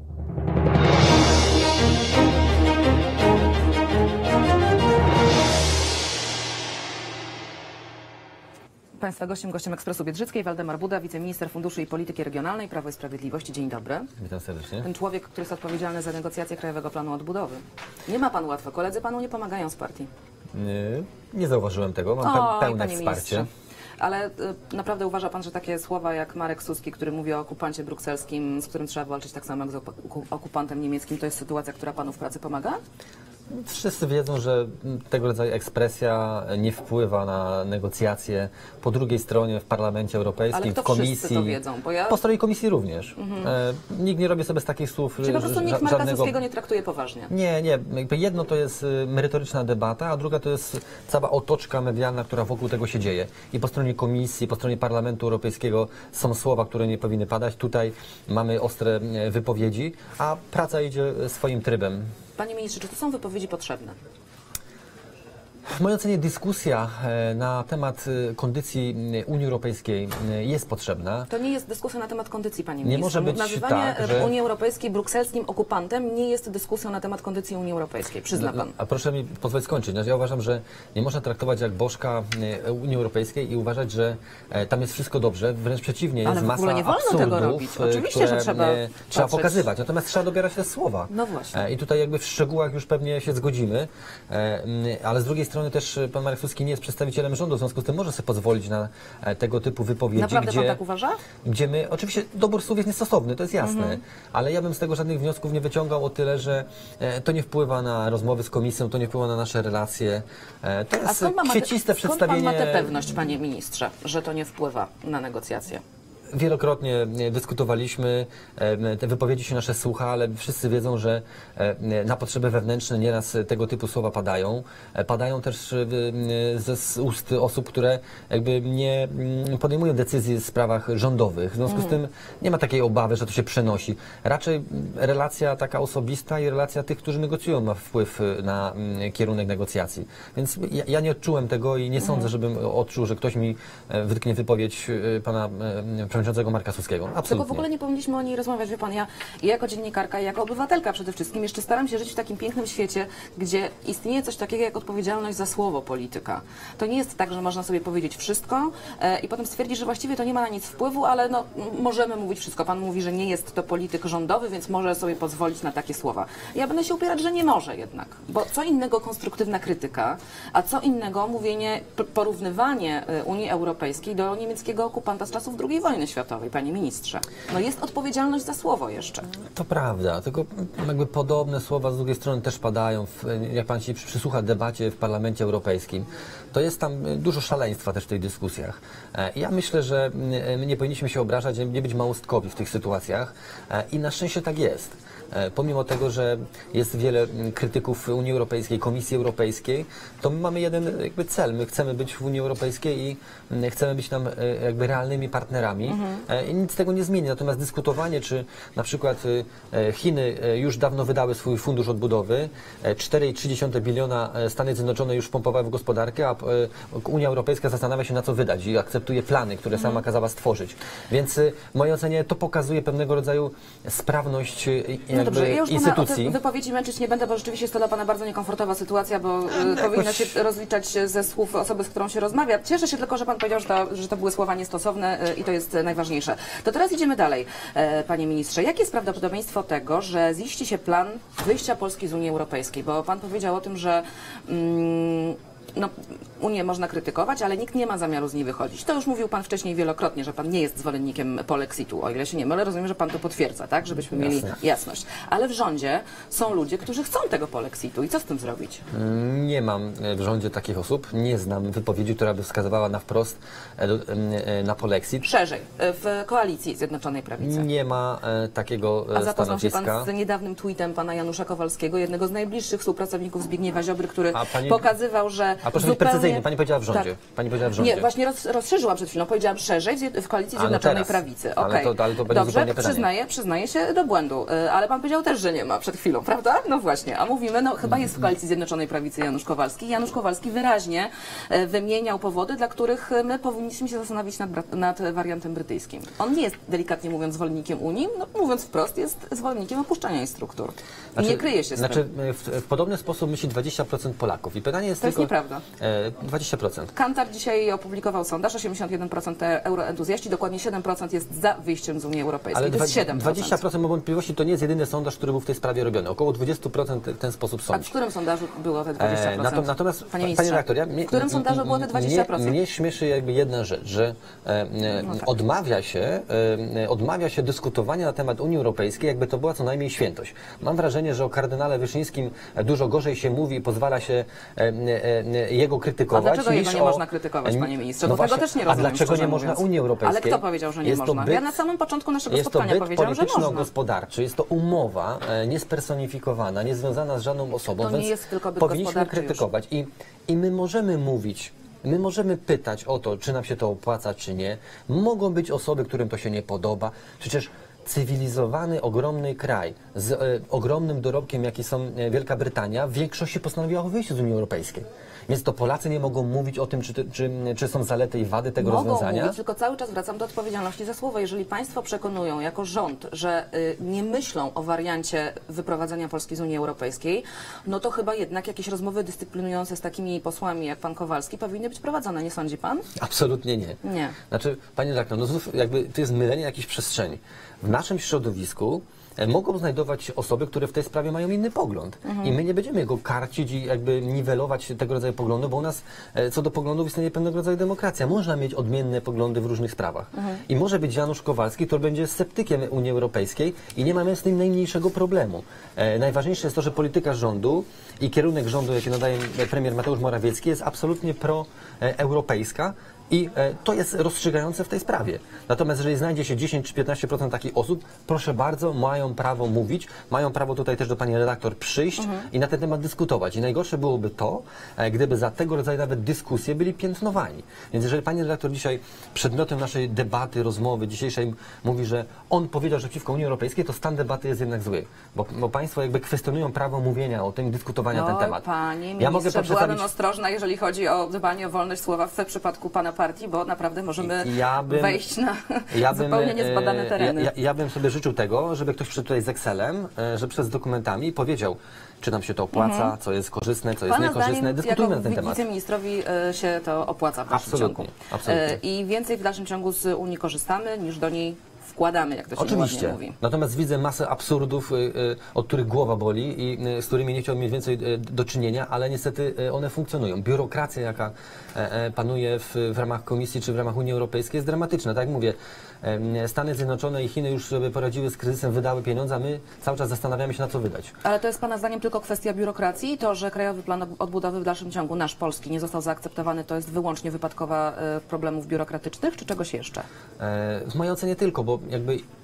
Państwa gościem, gościem Ekspresu Biedrzyckiej, Waldemar Buda, wiceminister Funduszy i Polityki Regionalnej, Prawo i Sprawiedliwości. Dzień dobry. Witam serdecznie. Ten człowiek, który jest odpowiedzialny za negocjacje Krajowego Planu Odbudowy. Nie ma pan łatwo. Koledzy panu nie pomagają z partii. Nie, nie zauważyłem tego. Mam o, pełne wsparcie. Ministrze. Ale y, naprawdę uważa pan, że takie słowa jak Marek Suski, który mówi o okupancie brukselskim, z którym trzeba walczyć tak samo jak z okupantem niemieckim, to jest sytuacja, która panu w pracy pomaga? Wszyscy wiedzą, że tego rodzaju ekspresja nie wpływa na negocjacje po drugiej stronie w Parlamencie Europejskim, Ale to w Komisji. Wszyscy to wiedzą, bo ja... Po stronie Komisji również. Mhm. E, nikt nie robi sobie z takich słów Czyli po prostu nikt Marka żadnego... Suskiego nie traktuje poważnie. Nie, nie. Jakby jedno to jest merytoryczna debata, a druga to jest cała otoczka medialna, która wokół tego się dzieje. I po stronie Komisji, po stronie Parlamentu Europejskiego są słowa, które nie powinny padać. Tutaj mamy ostre wypowiedzi, a praca idzie swoim trybem. Panie ministrze, czy to są wypowiedzi potrzebne? W mojej ocenie dyskusja na temat kondycji Unii Europejskiej jest potrzebna. To nie jest dyskusja na temat kondycji, panie nie ministrze. Może być Nazywanie tak, że... Unii Europejskiej brukselskim okupantem nie jest dyskusją na temat kondycji Unii Europejskiej. Przyzna pan. A proszę mi pozwolić skończyć. Ja uważam, że nie można traktować jak bożka Unii Europejskiej i uważać, że tam jest wszystko dobrze. Wręcz przeciwnie, jest Ale w ogóle masa nie wolno absurdów, tego robić. Oczywiście, że trzeba, trzeba pokazywać. Natomiast trzeba dobierać te słowa. No właśnie. I tutaj jakby w szczegółach już pewnie się zgodzimy. Ale z drugiej strony też pan Marek Suski nie jest przedstawicielem rządu, w związku z tym może sobie pozwolić na tego typu wypowiedzi. Naprawdę gdzie, pan tak uważa? Gdzie my, oczywiście dobór słów jest niestosowny, to jest jasne, mhm. ale ja bym z tego żadnych wniosków nie wyciągał o tyle, że to nie wpływa na rozmowy z Komisją, to nie wpływa na nasze relacje. To jest A skąd ma, kwieciste skąd przedstawienie... pan ma tę pewność, panie ministrze, że to nie wpływa na negocjacje? Wielokrotnie dyskutowaliśmy, te wypowiedzi się nasze słucha, ale wszyscy wiedzą, że na potrzeby wewnętrzne nieraz tego typu słowa padają. Padają też ze ust osób, które jakby nie podejmują decyzji w sprawach rządowych. W związku z tym nie ma takiej obawy, że to się przenosi. Raczej relacja taka osobista i relacja tych, którzy negocjują, ma wpływ na kierunek negocjacji. Więc ja, ja nie odczułem tego i nie sądzę, żebym odczuł, że ktoś mi wytknie wypowiedź pana przewodniczącego Marka Suskiego. Absolutnie. Tylko w ogóle nie powinniśmy o niej rozmawiać, wie pan, ja jako dziennikarka i jako obywatelka przede wszystkim jeszcze staram się żyć w takim pięknym świecie, gdzie istnieje coś takiego jak odpowiedzialność za słowo polityka. To nie jest tak, że można sobie powiedzieć wszystko e, i potem stwierdzić, że właściwie to nie ma na nic wpływu, ale no, możemy mówić wszystko. Pan mówi, że nie jest to polityk rządowy, więc może sobie pozwolić na takie słowa. Ja będę się upierać, że nie może jednak, bo co innego konstruktywna krytyka, a co innego mówienie, porównywanie Unii Europejskiej do niemieckiego okupanta z czasów drugiej wojny światowej, panie ministrze. No jest odpowiedzialność za słowo jeszcze. To prawda, tylko jakby podobne słowa z drugiej strony też padają, w, jak pan się przysłucha debacie w Parlamencie Europejskim, to jest tam dużo szaleństwa też w tych dyskusjach. Ja myślę, że nie powinniśmy się obrażać, nie być małostkowi w tych sytuacjach i na szczęście tak jest. Pomimo tego, że jest wiele krytyków Unii Europejskiej, Komisji Europejskiej, to my mamy jeden jakby cel. My chcemy być w Unii Europejskiej i chcemy być tam jakby realnymi partnerami. Mhm. I nic z tego nie zmieni. Natomiast dyskutowanie, czy na przykład Chiny już dawno wydały swój fundusz odbudowy, cztery przecinek trzy biliona Stany Zjednoczone już pompowały w gospodarkę, a Unia Europejska zastanawia się, na co wydać i akceptuje plany, które sama kazała stworzyć. Więc w mojej ocenie to pokazuje pewnego rodzaju sprawność jakby no dobrze, ja już instytucji. Pana o te wypowiedzi męczyć nie będę, bo rzeczywiście jest to dla Pana bardzo niekomfortowa sytuacja, bo y, powinno się rozliczać ze słów osoby, z którą się rozmawia. Cieszę się tylko, że Pan powiedział, że to, że to były słowa niestosowne y, i to jest najważniejsze. To teraz idziemy dalej, y, Panie Ministrze. Jakie jest prawdopodobieństwo tego, że ziści się plan wyjścia Polski z Unii Europejskiej? Bo Pan powiedział o tym, że mm, no, Unię można krytykować, ale nikt nie ma zamiaru z niej wychodzić. To już mówił Pan wcześniej wielokrotnie, że Pan nie jest zwolennikiem polexitu, o ile się nie mylę. Rozumiem, że Pan to potwierdza, tak? Żebyśmy mieli Jasne. jasność. Ale w rządzie są ludzie, którzy chcą tego polexitu. I co z tym zrobić? Nie mam w rządzie takich osób. Nie znam wypowiedzi, która by wskazywała na wprost na polexit. Szerzej. W koalicji Zjednoczonej Prawicy. Nie ma takiego A zapoznał się stanowiska. Pan z niedawnym tweetem Pana Janusza Kowalskiego, jednego z najbliższych współpracowników Zbigniewa Ziobry, który pani... pokazywał, że A proszę zupełnie... być precyzyjnie, Pani powiedziała w rządzie. Tak. Pani powiedziała w rządzie. Nie, właśnie roz, rozszerzyłam przed chwilą. Powiedziałam szerzej w koalicji Zjednoczonej teraz. Prawicy. Ale Okay. to, ale to będzie Dobrze, zupełnie pytanie. przyznaję, przyznaję się do błędu. Ale Pan powiedział też, że nie ma przed chwilą, prawda? No właśnie. A mówimy, no chyba jest w koalicji Zjednoczonej Prawicy Janusz Kowalski. Janusz Kowalski wyraźnie wymieniał powody, dla których my powinniśmy się zastanowić nad, nad wariantem brytyjskim. On nie jest, delikatnie mówiąc, zwolennikiem Unii. No, mówiąc wprost, jest zwolennikiem opuszczania jej struktur. I Znaczy, nie kryje się z znaczy, tym. W, w podobny sposób myśli dwadzieścia procent Polaków. I pytanie jest To jest tylko... nieprawda. E, dwadzieścia procent. Kantar dzisiaj opublikował sondaż, osiemdziesiąt jeden procent euroentuzjaści, dokładnie siedem procent jest za wyjściem z Unii Europejskiej. Ale to jest siedem procent. dwadzieścia procent ma wątpliwości, to nie jest jedyny sondaż, który był w tej sprawie robiony. Około dwadzieścia procent w ten sposób A sądzi. w którym sondażu było te dwadzieścia procent? E, nato, natomiast, Panie ministrze, Panie redaktor, ja, mnie, w którym sondażu było te dwadzieścia procent? Mnie, mnie śmieszy jakby jedna rzecz, że e, e, no tak. odmawia się, e, odmawia się dyskutowania na temat Unii Europejskiej, jakby to była co najmniej świętość. Mam wrażenie, że o kardynale Wyszyńskim dużo gorzej się mówi i pozwala się e, e, jego krytykować. A dlaczego niż jego nie o, można krytykować, Panie Ministrze? No Bo tego właśnie, też nie a rozumiem, dlaczego nie mówiąc. można Unii Europejskiej? Ale kto powiedział, że nie jest można? Byt, ja na samym początku naszego jest spotkania to byt powiedziałam, że można. polityczno-gospodarczy, jest to umowa e, niespersonifikowana, niezwiązana z żadną osobą, To nie więc jest tylko byt powinniśmy gospodarczy krytykować. I, I my możemy mówić, my możemy pytać o to, czy nam się to opłaca, czy nie. Mogą być osoby, którym to się nie podoba. Przecież cywilizowany, ogromny kraj z e, ogromnym dorobkiem, jaki są e, Wielka Brytania, w większości postanowiła o wyjściu z Unii Europejskiej. Więc to Polacy nie mogą mówić o tym, czy, czy, czy są zalety i wady tego Mogą rozwiązania. mówić, tylko cały czas wracam do odpowiedzialności za słowo. Jeżeli Państwo przekonują jako rząd, że y, nie myślą o wariancie wyprowadzenia Polski z Unii Europejskiej, no to chyba jednak jakieś rozmowy dyscyplinujące z takimi posłami jak Pan Kowalski powinny być prowadzone, nie sądzi Pan? Absolutnie nie. Nie. Znaczy, Panie redaktor, no znów jakby to jest mylenie jakiejś przestrzeni. W naszym środowisku e, mogą znajdować się osoby, które w tej sprawie mają inny pogląd. Mhm. I my nie będziemy go karcić i jakby niwelować tego rodzaju poglądu, bo u nas e, co do poglądów istnieje pewnego rodzaju demokracja. Można mieć odmienne poglądy w różnych sprawach. Mhm. I może być Janusz Kowalski, który będzie sceptykiem Unii Europejskiej i nie mamy z tym najmniejszego problemu. E, najważniejsze jest to, że polityka rządu i kierunek rządu, jaki nadaje premier Mateusz Morawiecki, jest absolutnie proeuropejska. I e, to jest rozstrzygające w tej sprawie. Natomiast jeżeli znajdzie się dziesięć czy piętnaście procent takich osób, proszę bardzo, mają prawo mówić, mają prawo tutaj też do Pani redaktor przyjść Mhm. i na ten temat dyskutować. I najgorsze byłoby to, e, gdyby za tego rodzaju nawet dyskusje byli piętnowani. Więc jeżeli Pani redaktor dzisiaj przedmiotem naszej debaty, rozmowy dzisiejszej mówi, że on powiedział, że przeciwko Unii Europejskiej, to stan debaty jest jednak zły. Bo, bo Państwo jakby kwestionują prawo mówienia o tym, dyskutowania na No, ten temat. Panie Ja mogę ministrze, przedstawić... byłabym ostrożna, jeżeli chodzi o dbanie o wolność słowa w przypadku Pana partii, bo naprawdę możemy Ja bym- wejść na Ja bym, zupełnie niezbadane e, tereny. Ja, ja bym sobie życzył tego, żeby ktoś przyszedł tutaj z Excelem, e, że przed dokumentami powiedział, czy nam się to opłaca, Mhm. co jest korzystne, co jest Pana niekorzystne. zdaniem, Dyskutujmy jako na ten temat. wiceministrowi e, się to opłaca w dalszym Absolutnie, ciągu. absolutnie. E, I więcej w dalszym ciągu z Unii korzystamy, niż do niej wkładamy, jak to się Oczywiście. ładnie mówi. Natomiast widzę masę absurdów, y, y, od których głowa boli i y, z którymi nie chciałbym mieć więcej y, do czynienia, ale niestety y, one funkcjonują. Biurokracja, jaka e, e, panuje w, w ramach Komisji czy w ramach Unii Europejskiej, jest dramatyczna. Tak jak mówię, e, Stany Zjednoczone i Chiny już sobie poradziły z kryzysem, wydały pieniądze, a my cały czas zastanawiamy się, na co wydać. Ale to jest Pana zdaniem tylko kwestia biurokracji? To, że Krajowy Plan Odbudowy w dalszym ciągu, nasz polski, nie został zaakceptowany, to jest wyłącznie wypadkowa e, problemów biurokratycznych, czy czegoś jeszcze? E, w mojej ocenie tylko, bo jakby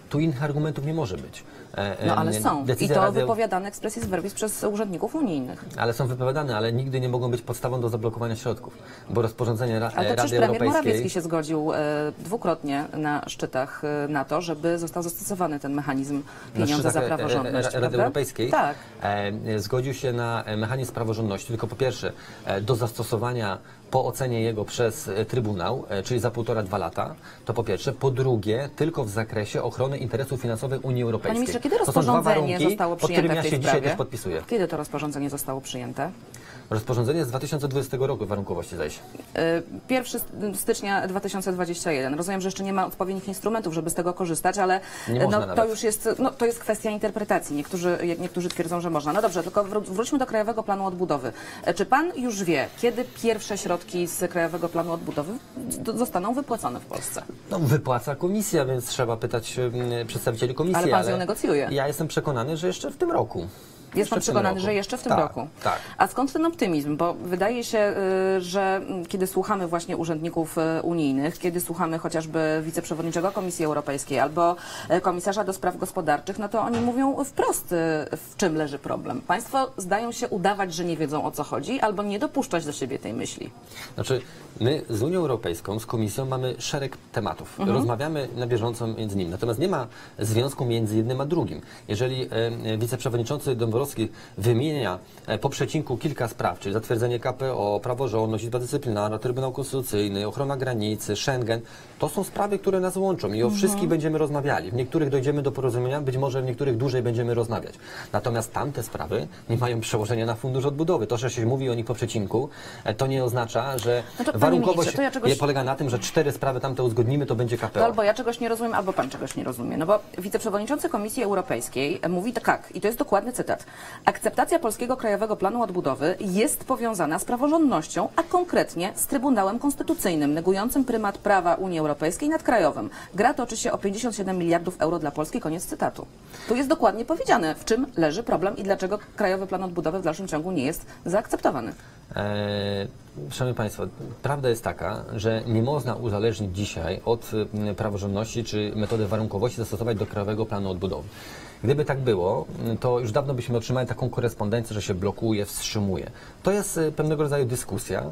tu innych argumentów nie może być. No ale są. Decyzja I to Rady... wypowiadane expressis verbis przez urzędników unijnych. Ale są wypowiadane, ale nigdy nie mogą być podstawą do zablokowania środków, bo rozporządzenie Ra ale to Rady premier Europejskiej... Morawiecki się zgodził e, dwukrotnie na szczytach e, na to, żeby został zastosowany ten mechanizm pieniądze za praworządność. Rady prawda? Europejskiej tak. e, zgodził się na mechanizm praworządności, tylko po pierwsze e, do zastosowania po ocenie jego przez e, Trybunał, e, czyli za półtora, dwa lata, to po pierwsze. Po drugie, tylko w zakresie ochrony interesów finansowych Unii Europejskiej. Panie ministrze, kiedy to są dwa warunki, zostało przyjęte pod którymi ja w tej się sprawie? dzisiaj też podpisuję. Kiedy to rozporządzenie zostało przyjęte? Rozporządzenie z dwa tysiące dwudziestego roku warunkowości, zdaje się. pierwszego stycznia dwa tysiące dwudziestego pierwszego. Rozumiem, że jeszcze nie ma odpowiednich instrumentów, żeby z tego korzystać, ale no, to już jest, no, to jest kwestia interpretacji. Niektórzy, niektórzy twierdzą, że można. No dobrze, tylko wró wróćmy do Krajowego Planu Odbudowy. Czy pan już wie, kiedy pierwsze środki z Krajowego Planu Odbudowy zostaną wypłacone w Polsce? No, wypłaca komisja, więc trzeba pytać um, przedstawicieli komisji. Ale pan z nią negocjuje. Ja jestem przekonany, że jeszcze w tym roku. Jest pan przekonany, że jeszcze w tym tak, roku? Tak. A skąd ten optymizm? Bo wydaje się, że kiedy słuchamy właśnie urzędników unijnych, kiedy słuchamy chociażby wiceprzewodniczącego Komisji Europejskiej albo komisarza do spraw gospodarczych, no to oni mówią wprost, w czym leży problem. Państwo zdają się udawać, że nie wiedzą, o co chodzi, albo nie dopuszczać do siebie tej myśli. Znaczy, my z Unią Europejską, z Komisją mamy szereg tematów. Mhm. Rozmawiamy na bieżąco między nimi. Natomiast nie ma związku między jednym a drugim. Jeżeli e, wiceprzewodniczący Dąbrowski wymienia po przecinku kilka spraw, czyli zatwierdzenie K P O, praworządność, Izba Dyscyplinarna, Trybunał Konstytucyjny, ochrona granicy, Schengen, to są sprawy, które nas łączą i o mhm. wszystkich będziemy rozmawiali. W niektórych dojdziemy do porozumienia, być może w niektórych dłużej będziemy rozmawiać. Natomiast tamte sprawy nie mają przełożenia na Fundusz Odbudowy. To, że się mówi o nich po przecinku, to nie oznacza, że no to, warunkowość to ja czegoś... polega na tym, że cztery sprawy tamte uzgodnimy, to będzie K P O. To albo ja czegoś nie rozumiem, albo pan czegoś nie rozumie. No bo wiceprzewodniczący Komisji Europejskiej mówi tak, i to jest dokładny cytat. Akceptacja polskiego Krajowego Planu Odbudowy jest powiązana z praworządnością, a konkretnie z Trybunałem Konstytucyjnym, negującym prymat prawa Unii Europejskiej nad krajowym. Gra toczy się o pięćdziesiąt siedem miliardów euro dla Polski. Koniec cytatu. Tu jest dokładnie powiedziane, w czym leży problem i dlaczego Krajowy Plan Odbudowy w dalszym ciągu nie jest zaakceptowany. Eee, szanowni Państwo, prawda jest taka, że nie można uzależnić dzisiaj od y, praworządności czy metody warunkowości zastosować do Krajowego Planu Odbudowy. Gdyby tak było, to już dawno byśmy otrzymali taką korespondencję, że się blokuje, wstrzymuje. To jest pewnego rodzaju dyskusja,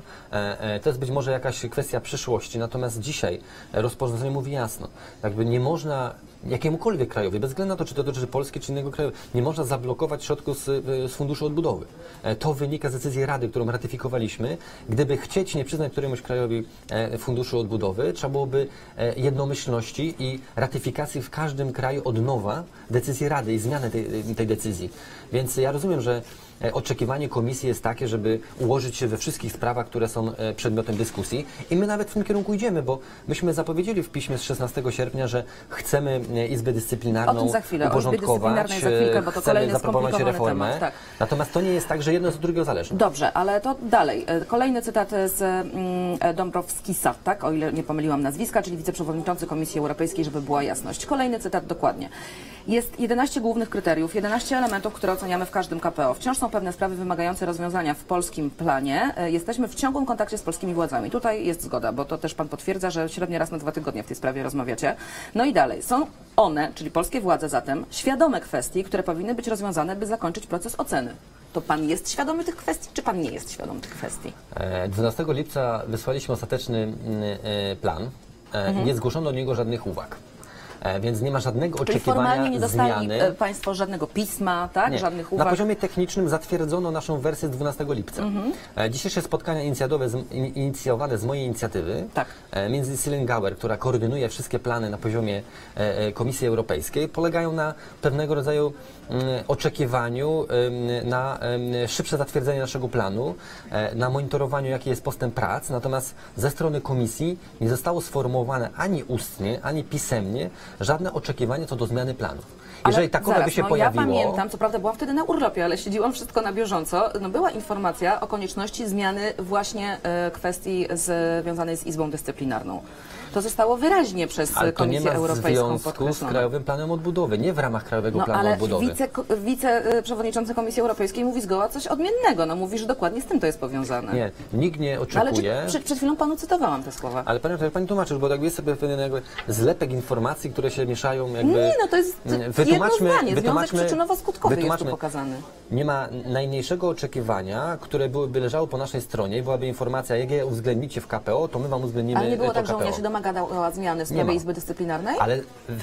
to jest być może jakaś kwestia przyszłości, natomiast dzisiaj rozporządzenie mówi jasno, jakby nie można jakiemukolwiek krajowi, bez względu na to, czy to dotyczy Polski, czy innego kraju, nie można zablokować środków z, z Funduszu Odbudowy. To wynika z decyzji Rady, którą ratyfikowaliśmy. Gdyby chcieć nie przyznać któremuś krajowi Funduszu Odbudowy, trzeba byłoby jednomyślności i ratyfikacji w każdym kraju od nowa decyzji Rady i zmiany tej, tej decyzji. Więc ja rozumiem, że oczekiwanie komisji jest takie, żeby ułożyć się we wszystkich sprawach, które są przedmiotem dyskusji i my nawet w tym kierunku idziemy, bo myśmy zapowiedzieli w piśmie z szesnastego sierpnia, że chcemy Izbę Dyscyplinarną o tym za chwilę, uporządkować, o za chwilę, bo to chcemy zaproponować reformę, temat, tak. Natomiast to nie jest tak, że jedno z drugiego zależy. Dobrze, ale to dalej. Kolejny cytat z mm, Dąbrowskisa, tak, o ile nie pomyliłam nazwiska, czyli wiceprzewodniczący Komisji Europejskiej, żeby była jasność. Kolejny cytat dokładnie. Jest jedenaście głównych kryteriów, jedenaście elementów, które oceniamy w każdym K P O. Wciąż są pewne sprawy wymagające rozwiązania w polskim planie. Jesteśmy w ciągłym kontakcie z polskimi władzami. Tutaj jest zgoda, bo to też pan potwierdza, że średnio raz na dwa tygodnie w tej sprawie rozmawiacie. No i dalej. Są one, czyli polskie władze zatem, świadome kwestii, które powinny być rozwiązane, by zakończyć proces oceny. To pan jest świadomy tych kwestii, czy pan nie jest świadomy tych kwestii? dwunastego lipca wysłaliśmy ostateczny plan. Mhm. Nie zgłoszono do niego żadnych uwag. Więc nie ma żadnego Czyli oczekiwania formalnie nie dostali zmiany. Państwo żadnego pisma, tak? Nie. Żadnych uwag? Na poziomie technicznym zatwierdzono naszą wersję z dwunastego lipca. Mhm. Dzisiejsze spotkania inicjowane z, inicjowane z mojej inicjatywy, tak. między Celine Gauer, która koordynuje wszystkie plany na poziomie Komisji Europejskiej, polegają na pewnego rodzaju oczekiwaniu na szybsze zatwierdzenie naszego planu, na monitorowaniu, jaki jest postęp prac. Natomiast ze strony Komisji nie zostało sformułowane ani ustnie, ani pisemnie żadne oczekiwanie co do zmiany planu. Jeżeli ale takowe zaraz, by się no, pojawiło... Ja pamiętam, co prawda byłam wtedy na urlopie, ale śledziłam wszystko na bieżąco. No, była informacja o konieczności zmiany właśnie e, kwestii związanej z Izbą Dyscyplinarną. To zostało wyraźnie przez ale to Komisję nie ma Europejską związku z Krajowym Planem Odbudowy, nie w ramach Krajowego no, Planu ale Odbudowy. Wice, wiceprzewodniczący Komisji Europejskiej mówi zgoła coś odmiennego. No mówi, że dokładnie z tym to jest powiązane. Nie, nikt nie oczekuje... Ale czy, przed, przed chwilą panu cytowałam te słowa. Ale panie, pani tłumaczysz, bo tak jest sobie pewien jakby zlepek informacji, które się mieszają. Jakby, nie, no to jest wytłumaczmy, jedno zdanie, wytłumaczmy, związek przyczynowo-skutkowy jest tu wytłumaczmy, pokazany. Nie ma najmniejszego oczekiwania, które byłyby leżało po naszej stronie, byłaby informacja, jak je uwzględnicie w K P O, to my wam uwzględnimy. Ale nie było to tak, że K P O. Unia się domagała zmiany w sprawie Izby Dyscyplinarnej? Ale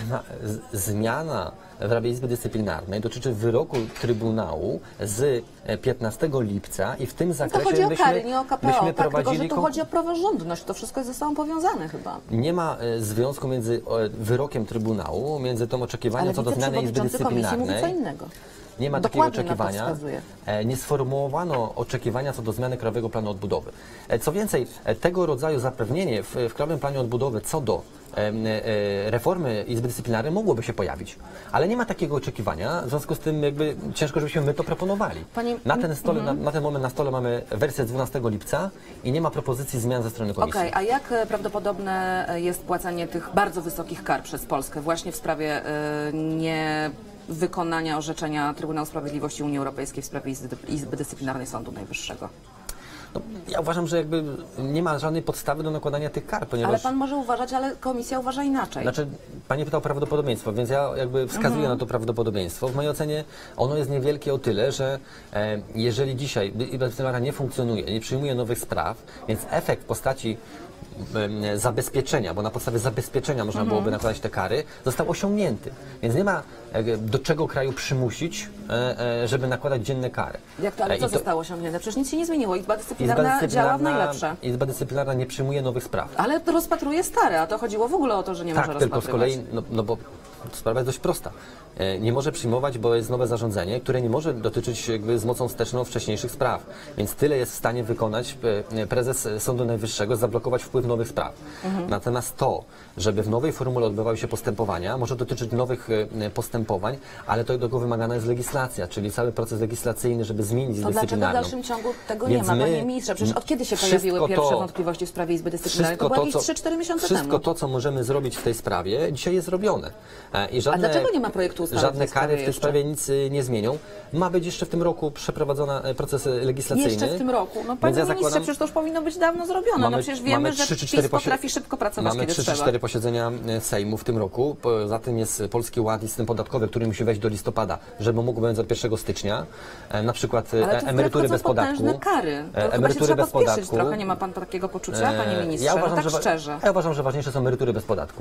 z, zmiana w Radzie Izby Dyscyplinarnej dotyczy wyroku Trybunału z piętnastego lipca i w tym zakresie to chodzi o myśmy, kary, nie o K P O, myśmy tak, prowadzili... tylko że tu chodzi o praworządność, to wszystko jest ze sobą powiązane chyba. Nie ma e, związku między e, wyrokiem Trybunału, między tą oczekiwaniem co do zmiany Izby Dyscyplinarnej. Mówi co innego. Nie ma Dokładnie takiego oczekiwania. E, nie sformułowano oczekiwania co do zmiany Krajowego Planu Odbudowy. E, co więcej, e, tego rodzaju zapewnienie w, w Krajowym Planie Odbudowy co do e, e, reformy Izby Dyscyplinarnej mogłoby się pojawić. Ale nie ma takiego oczekiwania, w związku z tym jakby ciężko, żebyśmy my to proponowali. Panie... Na, ten stole, mm-hmm. na, na ten moment na stole mamy wersję z dwunastego lipca i nie ma propozycji zmian ze strony Komisji. Okej, okay, a jak prawdopodobne jest płacenie tych bardzo wysokich kar przez Polskę właśnie w sprawie yy, nie... wykonania orzeczenia Trybunału Sprawiedliwości Unii Europejskiej w sprawie Izby Dyscyplinarnej Sądu Najwyższego? No, ja uważam, że jakby nie ma żadnej podstawy do nakładania tych kar, ponieważ... Ale pan może uważać, ale komisja uważa inaczej. Znaczy, pani pytał o prawdopodobieństwo, więc ja jakby wskazuję mhm. na to prawdopodobieństwo. W mojej ocenie ono jest niewielkie o tyle, że e, jeżeli dzisiaj Izba Dyscyplinarna nie funkcjonuje, nie przyjmuje nowych spraw, więc efekt w postaci zabezpieczenia, bo na podstawie zabezpieczenia można byłoby nakładać te kary, został osiągnięty. Więc nie ma do czego kraju przymusić, żeby nakładać dzienne kary. Jak to, ale co I to, zostało osiągnięte? Przecież nic się nie zmieniło. Izba Dyscyplinarna, Izba Dyscyplinarna działa w najlepsze. Izba Dyscyplinarna nie przyjmuje nowych spraw. Ale rozpatruje stare, a to chodziło w ogóle o to, że nie tak, może tylko rozpatrywać. z kolei, no, no bo sprawa jest dość prosta. Nie może przyjmować, bo jest nowe zarządzenie, które nie może dotyczyć jakby z mocą wsteczną wcześniejszych spraw. Więc tyle jest w stanie wykonać prezes Sądu Najwyższego, zablokować wpływ nowych spraw. Mhm. Natomiast to, żeby w nowej formule odbywały się postępowania, może dotyczyć nowych postępowań, ale to do tego wymagana jest legislacja, czyli cały proces legislacyjny, żeby zmienić Izbę Dyscyplinarną. To dlaczego w dalszym ciągu tego Więc nie ma, my, panie ministrze? Przecież od kiedy się pojawiły pierwsze to, wątpliwości w sprawie Izby Dyscyplinarnej? To było jakieś trzy cztery miesiące wszystko temu. Wszystko to, co możemy zrobić w tej sprawie, dzisiaj jest robione. I żadne, A dlaczego nie ma projektu ustawy żadne w kary w tej jeszcze? sprawie nic nie zmienią. Ma być jeszcze w tym roku przeprowadzona proces legislacyjny. Jeszcze w tym roku? No panie ja ministrze, zakładam, przecież to już powinno być dawno zrobione. mamy, no przecież wiemy, że PiS potrafi szybko pracować, Mamy trzy czy cztery posiedzenia Sejmu w tym roku. Poza tym jest Polski Ład i system podatkowy, który musi wejść do listopada, żeby mógł będzie od pierwszego stycznia. Na przykład ale emerytury bez podatku. Kary. To emerytury bez podatku. Trochę nie ma pan takiego poczucia, panie ministrze? Ja uważam, no tak że, szczerze. Ja uważam, że ważniejsze są emerytury bez podatku.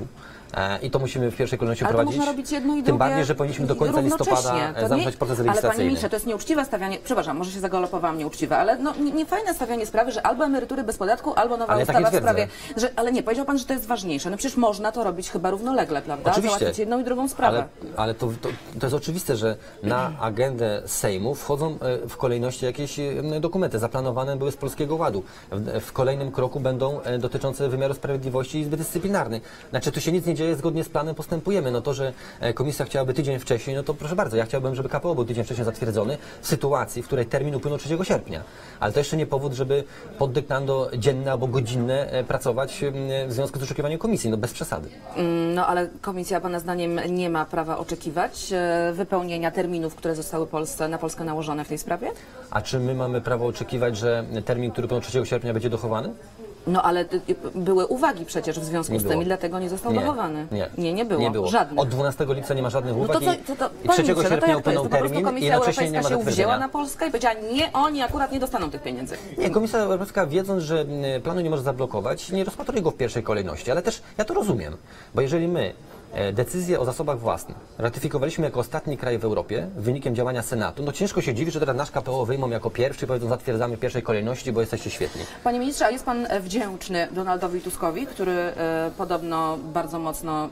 I to musimy w pierwszej kolejności ale prowadzić. Można robić jedno i Tym drugie bardziej, że powinniśmy do końca listopada zamknąć proces legislacyjny. Ale panie ministrze, to jest nieuczciwe stawianie, przepraszam, może się zagalopowałam nieuczciwe, ale no, nie, nie fajne stawianie sprawy, że albo emerytury bez podatku, albo nowa ale ustawa tak w sprawie, że, ale nie, powiedział pan, że to jest ważniejsze. No przecież można to robić chyba równolegle, prawda? Oczywiście. Załatwić jedną i drugą sprawę. Ale, ale to, to, to jest oczywiste, że na agendę Sejmu wchodzą w kolejności jakieś dokumenty. Zaplanowane były z Polskiego Ładu. W, w kolejnym kroku będą dotyczące wymiaru sprawiedliwości i Izby Dyscyplinarnej. Znaczy tu się nic nie dzieje, zgodnie z planem postępujemy. No to, że komisja chciałaby tydzień wcześniej, no to proszę bardzo, ja chciałbym, żeby K P O był tydzień wcześniej zatwierdzony w sytuacji, w której termin upłynął trzeciego sierpnia. Ale to jeszcze nie powód, żeby pod dyktando dzienne albo godzinne pracować w związku z oczekiwaniem komisji. No bez przesady. No ale komisja pana zdaniem nie ma prawa oczekiwać wypełnienia terminów, które zostały Polsce, na Polskę nałożone w tej sprawie? A czy my mamy prawo oczekiwać, że termin, który upłynął trzeciego sierpnia będzie dochowany? No ale były uwagi przecież w związku nie z było. tym i dlatego nie został nie, dochowany. Nie, nie, nie było. Nie było. Żadnych. Od dwunastego lipca nie ma żadnych uwag no to, co, to, to, i trzeciego no sierpnia to upłynął termin Komisja i jednocześnie nie ma Europejska się wzięła zatwierdzenia. na Polskę i powiedziała, nie, oni akurat nie dostaną tych pieniędzy. Nie, Komisja Europejska, wiedząc, że planu nie może zablokować, nie rozpatruje go w pierwszej kolejności, ale też ja to rozumiem, bo jeżeli my decyzję o zasobach własnych ratyfikowaliśmy jako ostatni kraj w Europie wynikiem działania Senatu, no ciężko się dziwić, że teraz nasz K P O wyjmą jako pierwszy i powiedzą, zatwierdzamy w pierwszej kolejności, bo jesteście świetni. Panie ministrze, a jest pan wdzięczny Donaldowi Tuskowi, który e, podobno bardzo mocno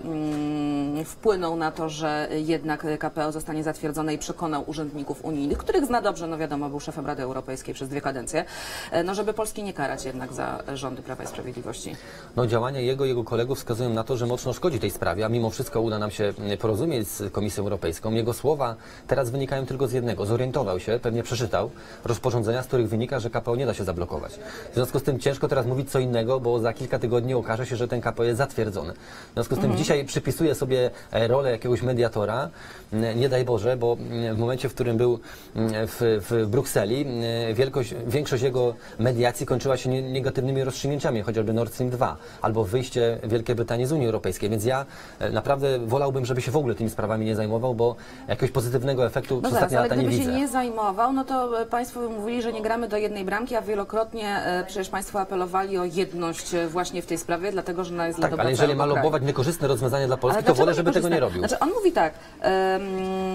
mm, wpłynął na to, że jednak K P O zostanie zatwierdzone i przekonał urzędników unijnych, których zna dobrze, no wiadomo, był szefem Rady Europejskiej przez dwie kadencje, e, no żeby Polski nie karać jednak za rządy Prawa i Sprawiedliwości. No działania jego i jego kolegów wskazują na to, że mocno szkodzi tej sprawie, a mimo wszystko uda nam się porozumieć z Komisją Europejską. Jego słowa teraz wynikają tylko z jednego. Zorientował się, pewnie przeczytał rozporządzenia, z których wynika, że K P O nie da się zablokować. W związku z tym ciężko teraz mówić co innego, bo za kilka tygodni okaże się, że ten K P O jest zatwierdzony. W związku z tym mhm. dzisiaj przypisuje sobie rolę jakiegoś mediatora, nie daj Boże, bo w momencie, w którym był w, w Brukseli, wielkość, większość jego mediacji kończyła się negatywnymi rozstrzygnięciami, chociażby Nord Stream dwa, albo wyjście Wielkiej Brytanii z Unii Europejskiej. Więc ja na naprawdę wolałbym, żeby się w ogóle tymi sprawami nie zajmował, bo jakiegoś pozytywnego efektu No przez zaraz, ostatnie ale lata nie gdyby widzę. się nie zajmował, no to Państwo mówili, że nie gramy do jednej bramki, a wielokrotnie e, przecież Państwo apelowali o jedność e, właśnie w tej sprawie, dlatego że ona jest dla Tak, dobra ale jeżeli ma całego kraju. lobować niekorzystne rozwiązania dla Polski, Ale to dlaczego wolę, żeby tego nie niekorzystne? robił. Znaczy, on mówi tak, em,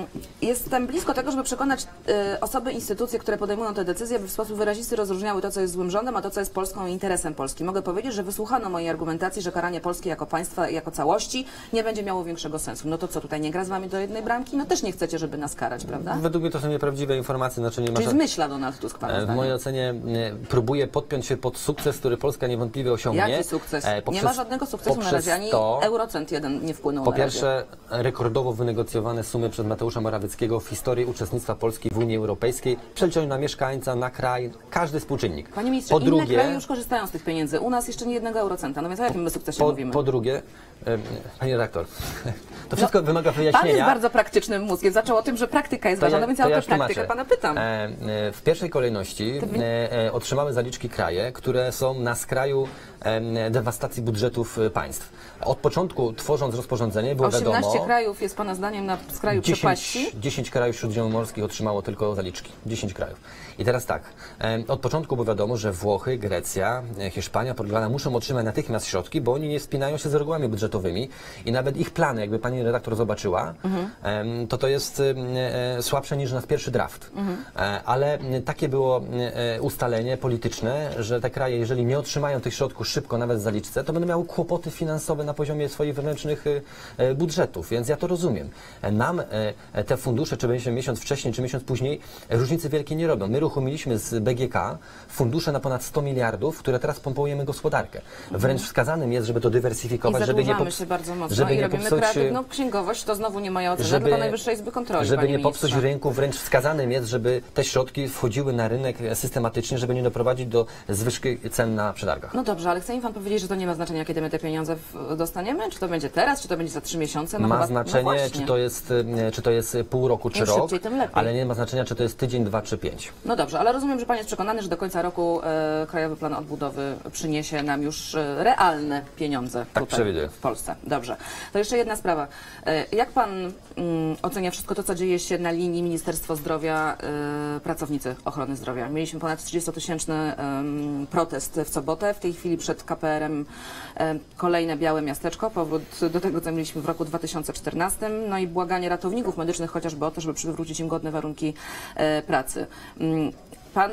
jestem blisko tego, żeby przekonać e, osoby, instytucje, które podejmują te decyzje, by w sposób wyrazisty rozróżniały to, co jest złym rządem, a to, co jest Polską i interesem Polski. Mogę powiedzieć, że wysłuchano mojej argumentacji, że karanie Polski jako państwa, jako całości nie będzie miało większego sensu. No to co, tutaj nie gra z Wami do jednej bramki? No też nie chcecie, żeby nas karać, prawda? Według mnie to są nieprawdziwe informacje. Znaczy nie ma Czyli ża- zmyśla Donald Tusk, Pana W zdaniem. mojej ocenie e, próbuje podpiąć się pod sukces, który Polska niewątpliwie osiągnie. Jaki sukces? E, nie poprzez- ma żadnego sukcesu na poprzez razie, ani to, eurocent jeden nie wpłynął Po na razie. pierwsze, rekordowo wynegocjowane sumy przez Mateusza Morawieckiego w historii uczestnictwa Polski w Unii Europejskiej, przeliczone na mieszkańca, na kraj, każdy współczynnik. Panie ministrze, po inne drugie, kraje już korzystają z tych pieniędzy. U nas jeszcze nie jednego eurocenta. No więc o jakim my sukcesie po, mówimy? po drugie, e, panie redaktor, to wszystko No, wymaga Pan jest wyjaśnienia. bardzo praktycznym mózgiem. Zaczął o tym, że praktyka jest To ważna, ja- więc to ja o ja tę już praktykę tłumaczę. Pana pytam. E, e, w pierwszej kolejności e, e, otrzymały zaliczki kraje, które są na skraju e, dewastacji budżetów e, państw. Od początku, tworząc rozporządzenie, było osiemnaście wiadomo... krajów jest Pana zdaniem na skraju przepaści? dziesięć, dziesięć krajów śródziemnomorskich otrzymało tylko zaliczki. dziesięć krajów. I teraz tak, e, od początku było wiadomo, że Włochy, Grecja, e, Hiszpania, Portugalia muszą otrzymać natychmiast środki, bo oni nie spinają się z regułami budżetowymi i nawet ich plany, jakby pani redaktor zobaczyła, Mhm. e, to to jest e, e, słabsze niż nasz pierwszy draft. Mhm. E, ale e, takie było e, ustalenie polityczne, że te kraje, jeżeli nie otrzymają tych środków szybko, nawet w zaliczce, to będą miały kłopoty finansowe na poziomie swoich wewnętrznych e, e, budżetów, więc ja to rozumiem. E, Nam e, te fundusze, czy będzie miesiąc wcześniej, czy miesiąc później, e, różnicy wielkiej nie robią. My uruchomiliśmy z B G K fundusze na ponad sto miliardów, które teraz pompujemy gospodarkę. Wręcz wskazanym jest, żeby to I dywersyfikować, żeby nie, zadłużamy pops- się bardzo mocno żeby i nie robimy popsuć, kreatywną księgowość. To znowu nie moja ocena, żeby- tylko Najwyższej Izby Kontroli, żeby panie nie popsuć ministrze. rynku, wręcz wskazanym jest, żeby te środki wchodziły na rynek systematycznie, żeby nie doprowadzić do zwyżki cen na przetargach. No dobrze, ale chce mi Pan powiedzieć, że to nie ma znaczenia, kiedy my te pieniądze w, dostaniemy? Czy to będzie teraz, czy to będzie za trzy miesiące? No ma chyba, znaczenie, no właśnie. czy, to jest, e, czy to jest pół roku, czy Im rok, szybciej, tym lepiej. ale nie ma znaczenia, czy to jest tydzień, dwa, czy pięć. No dobrze, ale rozumiem, że Pan jest przekonany, że do końca roku e, Krajowy Plan Odbudowy przyniesie nam już e, realne pieniądze Tak tutaj przewiduję. w Polsce. Dobrze. To jeszcze jedna sprawa. E, jak Pan mm, ocenia wszystko to, co dzieje się na linii Ministerstwo Zdrowia, e, pracownicy ochrony zdrowia? Mieliśmy ponad trzydziestotysięczny em, protest w sobotę. W tej chwili przed K P R-em e, kolejne białe miasteczko, powrót do tego, co mieliśmy w roku dwa tysiące czternastym. No i błaganie ratowników medycznych chociażby o to, żeby przywrócić im godne warunki e, pracy. Mm, Pan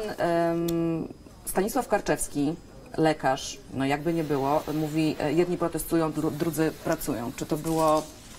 em, Stanisław Karczewski, lekarz, no jakby nie było, mówi, e, jedni protestują, dru, drudzy pracują. Czy to było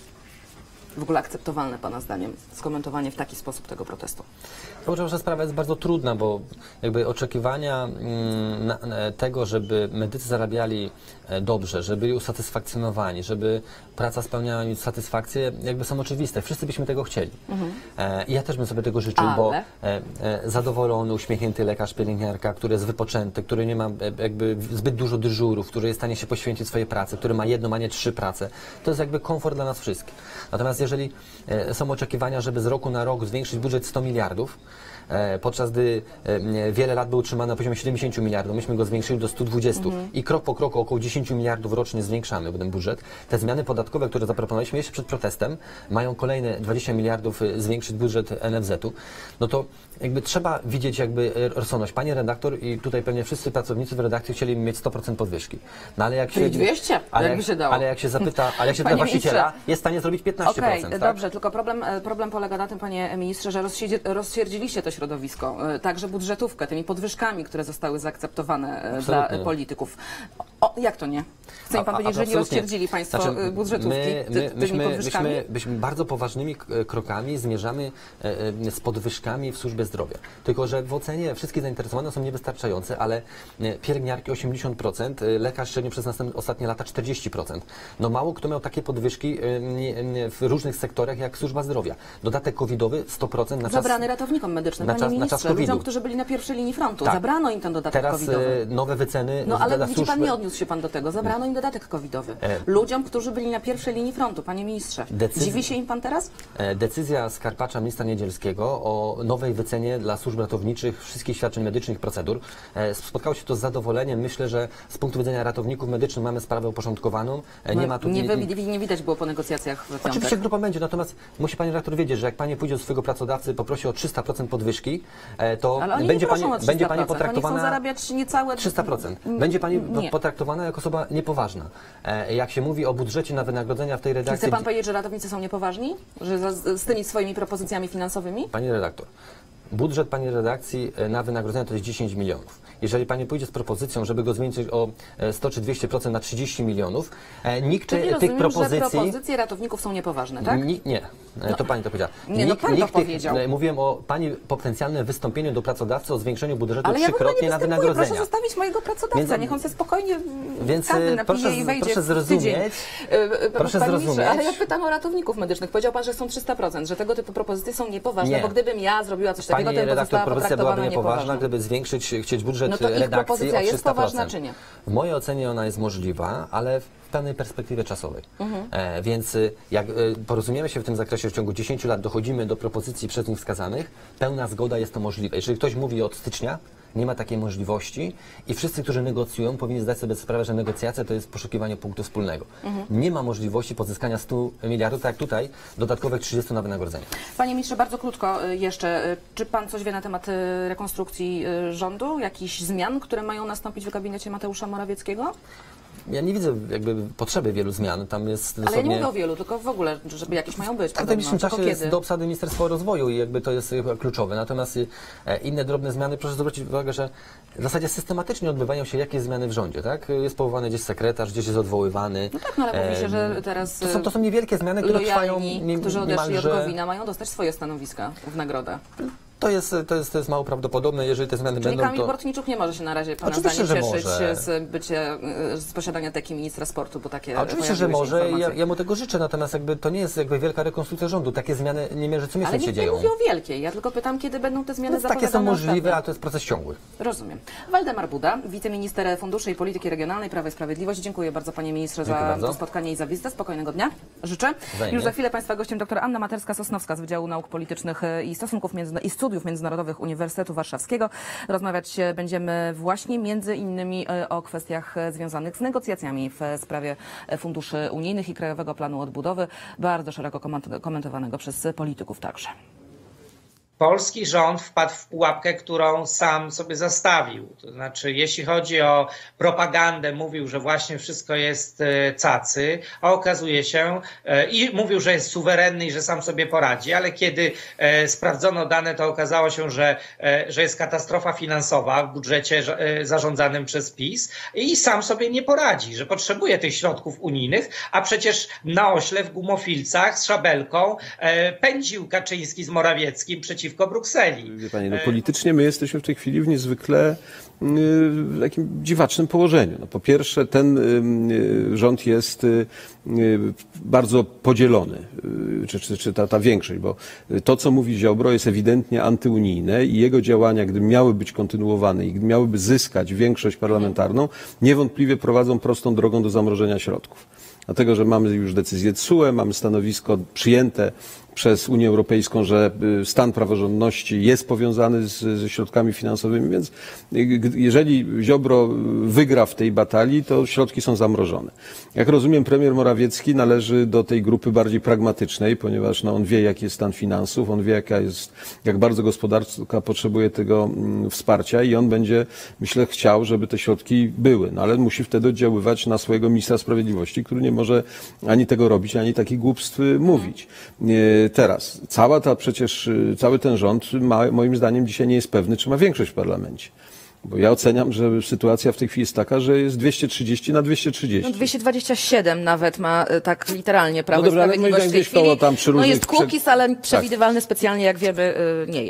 w ogóle akceptowalne Pana zdaniem, skomentowanie w taki sposób tego protestu? Ja uważam, że sprawa jest bardzo trudna, bo jakby oczekiwania mm, na, na tego, żeby medycy zarabiali e, dobrze, żeby byli usatysfakcjonowani, żeby praca spełniała im satysfakcję, jakby są oczywiste. Wszyscy byśmy tego chcieli. Mhm. E, I ja też bym sobie tego życzył, Ale? bo e, e, zadowolony, uśmiechnięty lekarz, pielęgniarka, który jest wypoczęty, który nie ma e, jakby zbyt dużo dyżurów, który jest w stanie się poświęcić swojej pracy, który ma jedną, a nie trzy prace, to jest jakby komfort dla nas wszystkich. Natomiast jeżeli e, są oczekiwania, żeby z roku na rok zwiększyć budżet sto miliardów, e, podczas gdy e, wiele lat był utrzymany na poziomie siedemdziesięciu miliardów, myśmy go zwiększyli do stu dwudziestu Mhm. i krok po kroku około dziesięciu miliardów rocznie zwiększamy ten budżet. Te zmiany podatkowe, które zaproponowaliśmy jeszcze przed protestem, mają kolejne dwadzieścia miliardów e, zwiększyć budżet N F Z-u, no to jakby trzeba widzieć jakby e, rozsądność. Panie redaktor i tutaj pewnie wszyscy pracownicy w redakcji chcieli mieć sto procent podwyżki. No ale jak Czyli się... dwieście, ale jakby jak, się dało. ale jak się zapyta, ale jak się Panie pyta właściciela, ministrze. jest w stanie zrobić piętnaście procent. Okej, tak? dobrze, tylko problem, e, problem polega na tym, panie ministrze, że rozsiedzie- rozsierdziliście to środowisko, e, także budżetówkę, tymi podwyżkami, które zostały zaakceptowane e, dla Absolutnie. e, polityków. O, jak to nie? Chce mi pan A- a- powiedzieć, że nie absolutnie. rozsierdzili państwo Znaczy, e, budżetówki my, ty, my, tymi myśmy, podwyżkami? myśmy, myśmy bardzo poważnymi k- krokami zmierzamy e, e, z podwyżkami w służbie zdrowia. Tylko że w ocenie wszystkich zainteresowanych są niewystarczające, ale e, pielęgniarki osiemdziesiąt procent, e, lekarz średnio przez następne ostatnie lata czterdzieści procent. No mało kto miał takie podwyżki e, nie, nie, w różnych sektorach jak służba zdrowia. Dodatek covidowy sto procent na czas... Zabrany ratownikom medycznym, na panie czas- na czas ministrze, covidu. ludziom, którzy byli na pierwszej linii frontu. Tak. Zabrano im ten dodatek Teraz covidowy. e, nowe wyceny No ale dla widzi pan, służby- nie odniósł odniósł się pan do tego? Zabrano im dodatek covidowy. Ludziom, którzy byli na pierwszej linii frontu, panie ministrze. Decyzja, dziwi się im pan teraz? Decyzja z Karpacza ministra Niedzielskiego o nowej wycenie dla służb ratowniczych wszystkich świadczeń medycznych, procedur. Spotkało się to z zadowoleniem. Myślę, że z punktu widzenia ratowników medycznych mamy sprawę uporządkowaną. Nie, ma tu, nie, nie, nie, nie widać było po negocjacjach w piątek. Oczywiście grupa będzie, natomiast musi pani redaktor wiedzieć, że jak pani pójdzie do swojego pracodawcy, poprosi o trzysta procent podwyżki, to ale oni będzie, nie pani, o trzysta procent. będzie pani potraktowana... Oni chcą zarabiać niecałe... trzysta procent. Będzie pani nie. potraktowana jako osoba niepoważna. Jak się mówi o budżecie na wynagrodzenia w tej redakcji... Czy chce pan powiedzieć, że ratownicy są niepoważni? Że z, z tymi swoimi propozycjami finansowymi? Pani redaktor, budżet pani redakcji na wynagrodzenia to jest dziesięć milionów. Jeżeli pani pójdzie z propozycją, żeby go zmienić o sto czy dwieście procent na trzydzieści milionów, nikt Czyli tych rozumiem, propozycji... że propozycje ratowników są niepoważne, tak? Ni, nie, to pani to powiedziała. Nie, nikt, no pan nikt to powiedział. Tych, mówiłem o pani potencjalnym wystąpieniu do pracodawcy o zwiększeniu budżetu ale trzykrotnie ja na wynagrodzenia. Proszę zostawić mojego pracodawcę, Więc, niech on sobie spokojnie więc kawy proszę, i wejdzie proszę w zrozumieć, tydzień. proszę Panie zrozumieć. Ministrze, ale ja pytam o ratowników medycznych. Powiedział pan, że są trzysta procent, że tego typu propozycje są niepoważne, nie. bo gdybym ja zrobiła coś takiego, pani to bym redaktor, została propozycja byłaby potraktowana niepoważna, gdyby zwiększyć, chcieć budżet no to ich redakcji propozycja o jest trzysta procent. poważna, czy nie? W mojej ocenie ona jest możliwa, ale w pewnej perspektywie czasowej. Mhm. E, więc jak e, porozumiemy się w tym zakresie, że w ciągu dziesięciu lat dochodzimy do propozycji przez nich wskazanych, pełna zgoda jest to możliwe. Jeżeli ktoś mówi od stycznia, nie ma takiej możliwości i wszyscy, którzy negocjują, powinni zdać sobie sprawę, że negocjacja to jest poszukiwanie punktu wspólnego. Mhm. Nie ma możliwości pozyskania stu miliardów, tak jak tutaj, dodatkowych trzydziestu na wynagrodzenie. Panie ministrze, bardzo krótko jeszcze. Czy pan coś wie na temat rekonstrukcji rządu? Jakichś zmian, które mają nastąpić w gabinecie Mateusza Morawieckiego? Ja nie widzę jakby potrzeby wielu zmian. Tam jest dosłownie... Ale ja nie mówię o wielu, tylko w ogóle, żeby jakieś mają być. W najbliższym czasie jest do obsady Ministerstwa Rozwoju i jakby to jest kluczowe. Natomiast inne drobne zmiany, proszę zwrócić uwagę, że w zasadzie systematycznie odbywają się jakieś zmiany w rządzie, tak? Jest powołany gdzieś sekretarz, gdzieś jest odwoływany. No tak, no ale mówi się, że teraz to są, to są niewielkie zmiany, które trwają nie, którzy odeszli niemalże... od Gowina, mają dostać swoje stanowiska w nagrodę. To jest, to, jest, to jest mało prawdopodobne, jeżeli te zmiany Czyli będą. Kamil to... Bortniczuk nie może się na razie pana Oczywiście, zdaniem cieszyć może. z, bycie, z posiadania teki ministra sportu, bo takie. A oczywiście, że może. Ja, ja mu tego życzę, natomiast jakby to nie jest jakby wielka rekonstrukcja rządu. Takie zmiany nie mierzę co miesiąc się dzieją. Ale nie mówię o wielkiej. Ja tylko pytam, kiedy będą te zmiany no, zapowiadane. Takie są możliwe, ostatnio. a to jest proces ciągły. Rozumiem. Waldemar Buda, wiceminister Funduszy i Polityki Regionalnej, Prawa i Sprawiedliwości. Dziękuję bardzo, panie ministrze, Dziękuję za bardzo. to spotkanie i za wizytę. Spokojnego dnia. Życzę. Wzajemnie. Już za chwilę państwa gościem dr Anna Materska-Sosnowska z Wydziału Nauk Politycznych i Stosunków Między... i Studiów Międzynarodowych Uniwersytetu Warszawskiego. Rozmawiać będziemy właśnie między innymi o kwestiach związanych z negocjacjami w sprawie funduszy unijnych i Krajowego Planu Odbudowy, bardzo szeroko komentowanego przez polityków także. Polski rząd wpadł w pułapkę, którą sam sobie zastawił. To znaczy, jeśli chodzi o propagandę, mówił, że właśnie wszystko jest cacy, a okazuje się, i mówił, że jest suwerenny i że sam sobie poradzi, ale kiedy sprawdzono dane, to okazało się, że, że jest katastrofa finansowa w budżecie zarządzanym przez PiS i sam sobie nie poradzi, że potrzebuje tych środków unijnych, a przecież na ośle w Gumofilcach z szabelką pędził Kaczyński z Morawieckim przeciw przeciwko Brukseli. Wie pani, no, politycznie my jesteśmy w tej chwili w niezwykle w takim dziwacznym położeniu. No, po pierwsze, ten y, rząd jest y, bardzo podzielony, y, czy, czy, czy ta, ta większość, bo to, co mówi Ziobro, jest ewidentnie antyunijne i jego działania, gdy miały być kontynuowane i gdy miałyby zyskać większość parlamentarną, niewątpliwie prowadzą prostą drogą do zamrożenia środków. Dlatego, że mamy już decyzję T S U E, mamy stanowisko przyjęte przez Unię Europejską, że stan praworządności jest powiązany z, ze środkami finansowymi, więc jeżeli Ziobro wygra w tej batalii, to środki są zamrożone. Jak rozumiem, premier Morawiecki należy do tej grupy bardziej pragmatycznej, ponieważ no, on wie, jaki jest stan finansów, on wie, jaka jest, jak bardzo gospodarka potrzebuje tego mm, wsparcia i on będzie, myślę, chciał, żeby te środki były, no, ale musi wtedy oddziaływać na swojego ministra sprawiedliwości, który nie może ani tego robić, ani takich głupstw mówić. Teraz, cała ta przecież, cały ten rząd ma, moim zdaniem dzisiaj nie jest pewny, czy ma większość w parlamencie. Bo ja oceniam, że sytuacja w tej chwili jest taka, że jest dwieście trzydzieści na dwieście trzydzieści. No dwieście dwadzieścia siedem nawet ma tak literalnie Prawo no dobra, i Sprawiedliwość w tej chwili. Tam przy no jest przed... Kukiz, ale przewidywalny tak. specjalnie, jak wiemy, nie jest.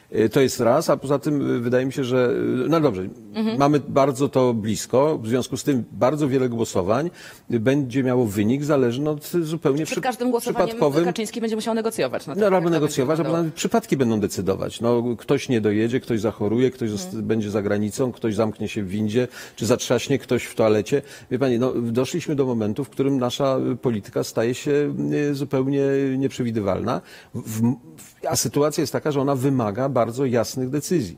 To jest raz, a poza tym wydaje mi się, że no dobrze, mhm. mamy bardzo to blisko, w związku z tym bardzo wiele głosowań będzie miało wynik zależny od zupełnie Przed każdym głosowaniem przypadkowym. Kaczyński będzie musiał negocjować. No, albo negocjować, albo nawet przypadki będą decydować. No, ktoś nie dojedzie, ktoś zachoruje, ktoś hmm. będzie za granicą, ktoś zamknie się w windzie, czy zatrzaśnie ktoś w toalecie. Wie pani, no, doszliśmy do momentu, w którym nasza polityka staje się zupełnie nieprzewidywalna, w, a sytuacja jest taka, że ona wymaga bardzo jasnych decyzji.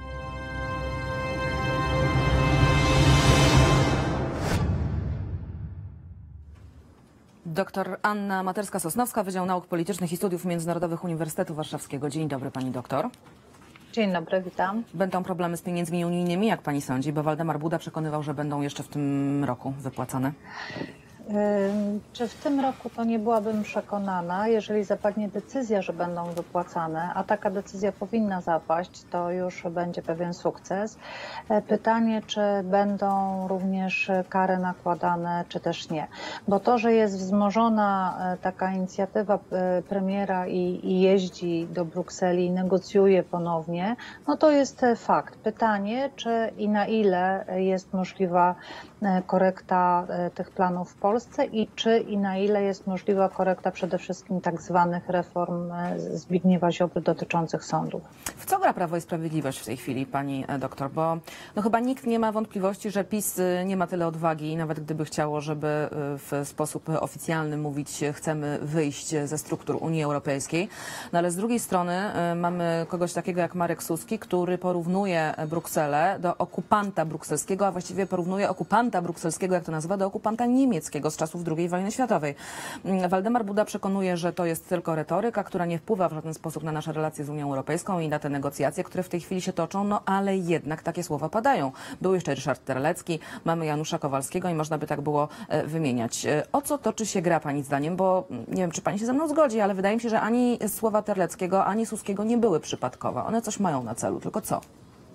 Doktor Anna Materska-Sosnowska, Wydział Nauk Politycznych i Studiów Międzynarodowych Uniwersytetu Warszawskiego. Dzień dobry, pani doktor. Dzień dobry, witam. Będą problemy z pieniędzmi unijnymi, jak pani sądzi? Bo Waldemar Buda przekonywał, że będą jeszcze w tym roku wypłacane. Czy w tym roku to nie byłabym przekonana, jeżeli zapadnie decyzja, że będą wypłacane, a taka decyzja powinna zapaść, to już będzie pewien sukces. Pytanie, czy będą również kary nakładane, czy też nie. Bo to, że jest wzmożona taka inicjatywa premiera i, i jeździ do Brukseli i negocjuje ponownie, no to jest fakt. Pytanie, czy i na ile jest możliwa korekta tych planów w Polsce i czy i na ile jest możliwa korekta przede wszystkim tak zwanych reform Zbigniewa Ziobry dotyczących sądów. W co gra Prawo i Sprawiedliwość w tej chwili, pani doktor? Bo no chyba nikt nie ma wątpliwości, że PiS nie ma tyle odwagi, nawet gdyby chciało, żeby w sposób oficjalny mówić, chcemy wyjść ze struktur Unii Europejskiej. No ale z drugiej strony mamy kogoś takiego jak Marek Suski, który porównuje Brukselę do okupanta brukselskiego, a właściwie porównuje okupanta brukselskiego, jak to nazywa, do okupanta niemieckiego z czasów drugiej wojny światowej. Waldemar Buda przekonuje, że to jest tylko retoryka, która nie wpływa w żaden sposób na nasze relacje z Unią Europejską i na te negocjacje, które w tej chwili się toczą, no ale jednak takie słowa padają. Był jeszcze Ryszard Terlecki, mamy Janusza Kowalskiego i można by tak było wymieniać. O co toczy się gra, pani zdaniem? Bo nie wiem, czy pani się ze mną zgodzi, ale wydaje mi się, że ani słowa Terleckiego, ani Suskiego nie były przypadkowe. One coś mają na celu, tylko co?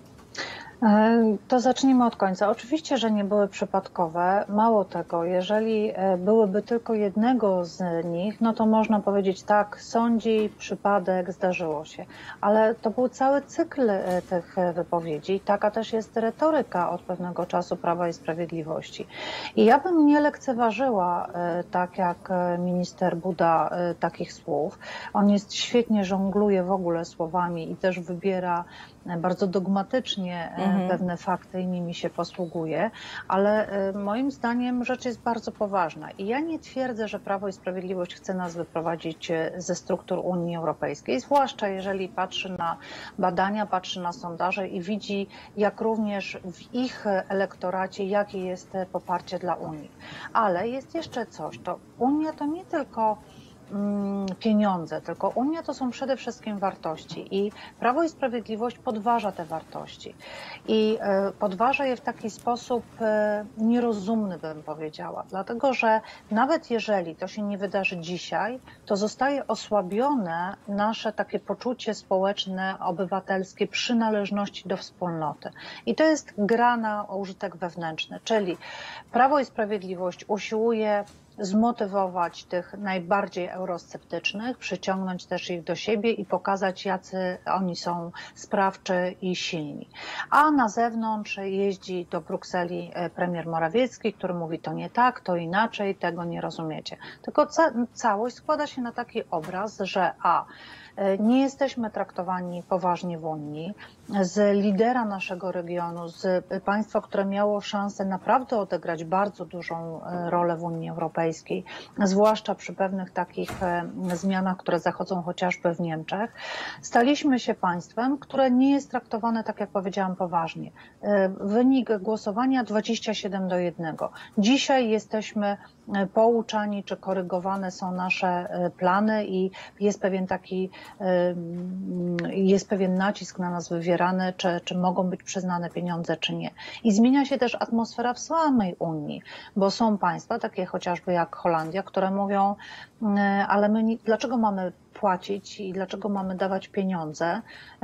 To zacznijmy od końca. Oczywiście, że nie były przypadkowe. Mało tego, jeżeli byłyby tylko jednego z nich, no to można powiedzieć tak, sądzi, przypadek, zdarzyło się. Ale to był cały cykl tych wypowiedzi. Taka też jest retoryka od pewnego czasu Prawa i Sprawiedliwości. I ja bym nie lekceważyła, tak jak minister Buda, takich słów. On jest świetnie żongluje w ogóle słowami i też wybiera bardzo dogmatycznie mhm. pewne fakty i nimi się posługuje, ale moim zdaniem rzecz jest bardzo poważna. I ja nie twierdzę, że Prawo i Sprawiedliwość chce nas wyprowadzić ze struktur Unii Europejskiej, zwłaszcza jeżeli patrzy na badania, patrzy na sondaże i widzi, jak również w ich elektoracie, jakie jest poparcie dla Unii. Ale jest jeszcze coś, to Unia to nie tylko pieniądze, tylko Unia to są przede wszystkim wartości i Prawo i Sprawiedliwość podważa te wartości i podważa je w taki sposób nierozumny, bym powiedziała, dlatego że nawet jeżeli to się nie wydarzy dzisiaj, to zostaje osłabione nasze takie poczucie społeczne, obywatelskie przynależności do wspólnoty i to jest gra na użytek wewnętrzny, czyli Prawo i Sprawiedliwość usiłuje zmotywować tych najbardziej eurosceptycznych, przyciągnąć też ich do siebie i pokazać, jacy oni są sprawczy i silni. A na zewnątrz jeździ do Brukseli premier Morawiecki, który mówi to nie tak, to inaczej, tego nie rozumiecie. Tylko ca całość składa się na taki obraz, że a nie jesteśmy traktowani poważnie w Unii, z lidera naszego regionu, z państwa, które miało szansę naprawdę odegrać bardzo dużą rolę w Unii Europejskiej, zwłaszcza przy pewnych takich zmianach, które zachodzą chociażby w Niemczech, staliśmy się państwem, które nie jest traktowane, tak jak powiedziałam, poważnie. Wynik głosowania dwadzieścia siedem do jednego. Dzisiaj jesteśmy pouczani, czy korygowane są nasze plany i jest pewien taki jest pewien nacisk na nas wywierany, czy, czy mogą być przyznane pieniądze, czy nie. I zmienia się też atmosfera w samej Unii, bo są państwa, takie chociażby jak Holandia, które mówią, ale my nie, dlaczego mamy płacić i dlaczego mamy dawać pieniądze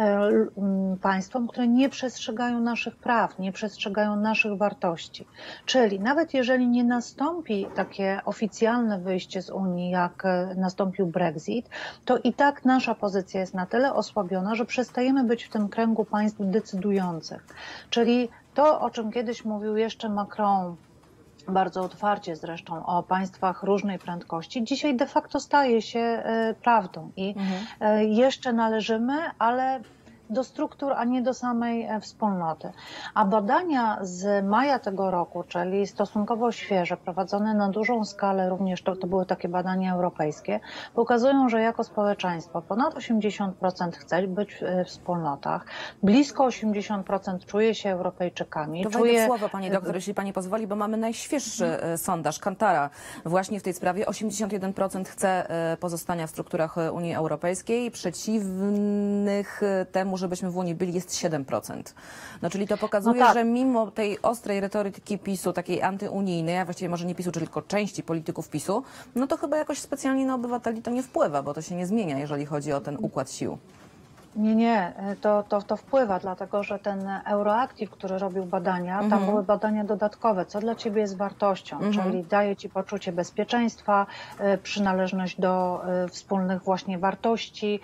państwom, które nie przestrzegają naszych praw, nie przestrzegają naszych wartości. Czyli nawet jeżeli nie nastąpi takie oficjalne wyjście z Unii, jak nastąpił Brexit, to i tak nasza pozycja jest na tyle osłabiona, że przestajemy być w tym kręgu państw decydujących. Czyli to, o czym kiedyś mówił jeszcze Macron, bardzo otwarcie zresztą, o państwach różnej prędkości, dzisiaj de facto staje się prawdą i mhm. jeszcze należymy, ale do struktur, a nie do samej wspólnoty. A badania z maja tego roku, czyli stosunkowo świeże, prowadzone na dużą skalę, również to, to były takie badania europejskie, pokazują, że jako społeczeństwo ponad osiemdziesiąt procent chce być w wspólnotach, blisko osiemdziesiąt procent czuje się Europejczykami. To czuje... wejdę w słowo, pani doktor, jeśli pani pozwoli, bo mamy najświeższy hmm. sondaż Kantara właśnie w tej sprawie. osiemdziesiąt jeden procent chce pozostania w strukturach Unii Europejskiej, przeciwnych temu, żebyśmy w Unii byli, jest siedem procent. No, czyli to pokazuje, no tak. że mimo tej ostrej retoryki PiSu, takiej antyunijnej, a właściwie może nie PiSu, czy tylko części polityków PiSu, no to chyba jakoś specjalnie na obywateli to nie wpływa, bo to się nie zmienia, jeżeli chodzi o ten układ sił. Nie, nie, to, to, to wpływa, dlatego że ten Euroactiv, który robił badania, tam Mhm. były badania dodatkowe, co dla ciebie jest wartością, Mhm. czyli daje ci poczucie bezpieczeństwa, y, przynależność do y, wspólnych właśnie wartości,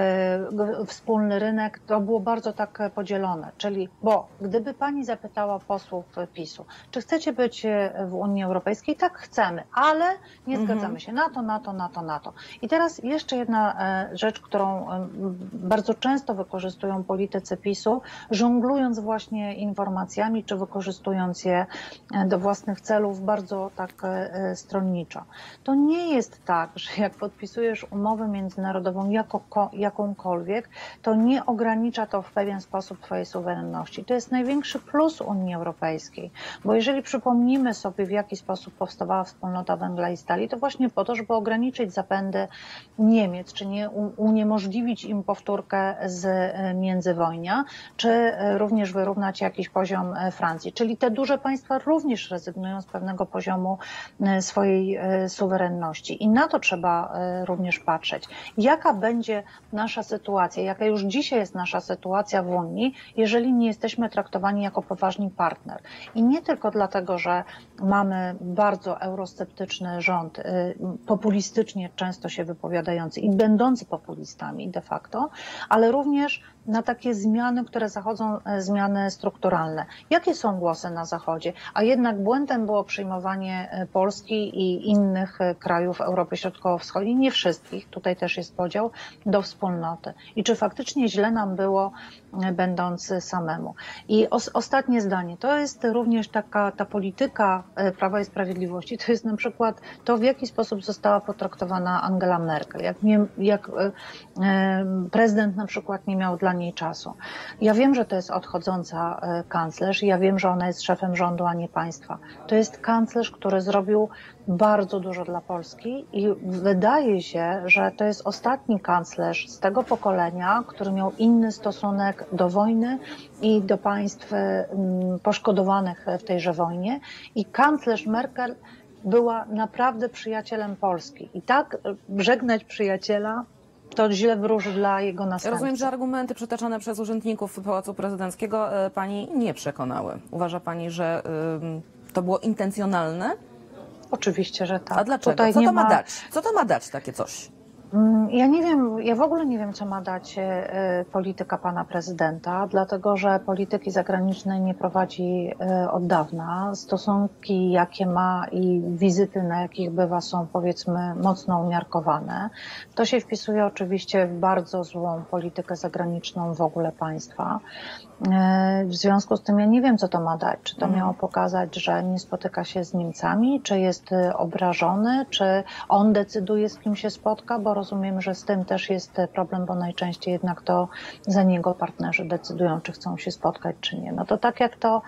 y, wspólny rynek, to było bardzo tak podzielone, czyli, bo gdyby pani zapytała posłów PiSu, czy chcecie być w Unii Europejskiej? Tak, chcemy, ale nie Mhm. zgadzamy się na to, na to, na to, na to. I teraz jeszcze jedna y, rzecz, którą y, bardzo często wykorzystują politycy PiSu, żonglując właśnie informacjami, czy wykorzystując je do własnych celów bardzo tak stronniczo. To nie jest tak, że jak podpisujesz umowę międzynarodową jako, jakąkolwiek, to nie ogranicza to w pewien sposób twojej suwerenności. To jest największy plus Unii Europejskiej, bo jeżeli przypomnimy sobie, w jaki sposób powstawała wspólnota węgla i stali, to właśnie po to, żeby ograniczyć zapędy Niemiec, czy nie uniemożliwić im powtórkę z międzywojnia, czy również wyrównać jakiś poziom Francji. Czyli te duże państwa również rezygnują z pewnego poziomu swojej suwerenności. I na to trzeba również patrzeć. Jaka będzie nasza sytuacja, jaka już dzisiaj jest nasza sytuacja w Unii, jeżeli nie jesteśmy traktowani jako poważny partner. I nie tylko dlatego, że mamy bardzo eurosceptyczny rząd, populistycznie często się wypowiadający i będący populistami de facto, ale również na takie zmiany, które zachodzą, zmiany strukturalne. Jakie są głosy na Zachodzie? A jednak błędem było przyjmowanie Polski i innych krajów Europy Środkowo-Wschodniej, nie wszystkich, tutaj też jest podział, do wspólnoty. I czy faktycznie źle nam było, będąc samemu? I os ostatnie zdanie, to jest również taka ta polityka Prawa i Sprawiedliwości, to jest na przykład to, w jaki sposób została potraktowana Angela Merkel, jak, nie, jak e, prezydent na przykład nie miał dla niej czasu. Ja wiem, że to jest odchodząca kanclerz i ja wiem, że ona jest szefem rządu, a nie państwa. To jest kanclerz, który zrobił bardzo dużo dla Polski i wydaje się, że to jest ostatni kanclerz z tego pokolenia, który miał inny stosunek do wojny i do państw poszkodowanych w tejże wojnie. I kanclerz Merkel była naprawdę przyjacielem Polski. I tak żegnać przyjaciela to źle wróży dla jego następcy. Rozumiem, że argumenty przytaczane przez urzędników Pałacu Prezydenckiego pani nie przekonały. Uważa pani, że y, to było intencjonalne? Oczywiście, że tak. A dlaczego? Tutaj Co nie to ma ma dać? Co to ma dać takie coś? Ja nie wiem, ja w ogóle nie wiem, co ma dać polityka pana prezydenta, dlatego że polityki zagranicznej nie prowadzi od dawna. Stosunki, jakie ma i wizyty, na jakich bywa, są powiedzmy mocno umiarkowane. To się wpisuje oczywiście w bardzo złą politykę zagraniczną w ogóle państwa. W związku z tym ja nie wiem, co to ma dać. Czy to miało pokazać, że nie spotyka się z Niemcami, czy jest obrażony, czy on decyduje, z kim się spotka, bo rozumiem, że z tym też jest problem, bo najczęściej jednak to za niego partnerzy decydują, czy chcą się spotkać, czy nie. No to tak jak to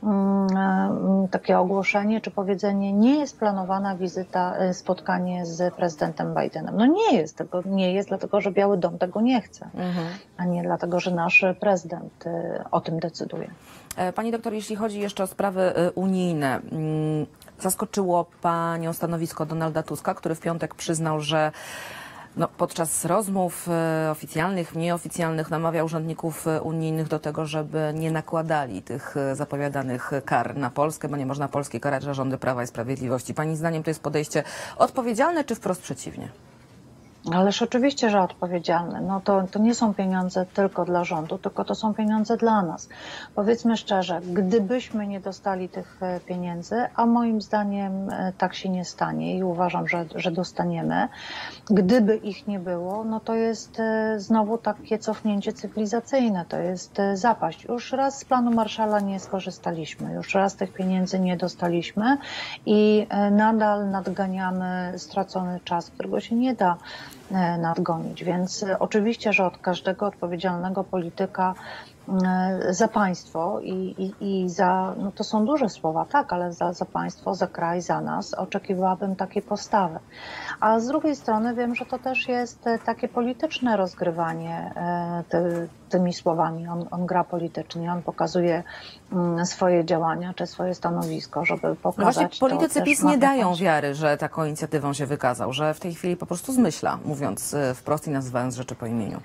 um, takie ogłoszenie, czy powiedzenie, nie jest planowana wizyta, spotkanie z prezydentem Bidenem. No nie jest, tego nie jest, dlatego że Biały Dom tego nie chce, mhm. a nie dlatego, że nasz prezydent o tym decyduje. Pani doktor, jeśli chodzi jeszcze o sprawy unijne, zaskoczyło panią stanowisko Donalda Tuska, który w piątek przyznał, że No, podczas rozmów e, oficjalnych, nieoficjalnych namawia urzędników e, unijnych do tego, żeby nie nakładali tych e, zapowiadanych kar na Polskę, bo nie można Polski karać za rządy Prawa i Sprawiedliwości. Pani zdaniem to jest podejście odpowiedzialne, czy wprost przeciwnie? Ależ oczywiście, że odpowiedzialne. No to, to nie są pieniądze tylko dla rządu, tylko to są pieniądze dla nas. Powiedzmy szczerze, gdybyśmy nie dostali tych pieniędzy, a moim zdaniem tak się nie stanie i uważam, że, że dostaniemy, gdyby ich nie było, no to jest znowu takie cofnięcie cywilizacyjne, to jest zapaść. Już raz z planu Marshalla nie skorzystaliśmy, już raz tych pieniędzy nie dostaliśmy i nadal nadganiamy stracony czas, którego się nie da nadgonić. Więc oczywiście, że od każdego odpowiedzialnego polityka za państwo i, i, i za, no to są duże słowa, tak, ale za, za państwo, za kraj, za nas oczekiwałabym takiej postawy. A z drugiej strony wiem, że to też jest takie polityczne rozgrywanie ty, tymi słowami. On, on gra politycznie, on pokazuje swoje działania czy swoje stanowisko, żeby pokazać. No właśnie politycy PiS nie dają jakąś... wiary, że taką inicjatywą się wykazał, że w tej chwili po prostu zmyśla, mówiąc wprost i nazywając rzeczy po imieniu.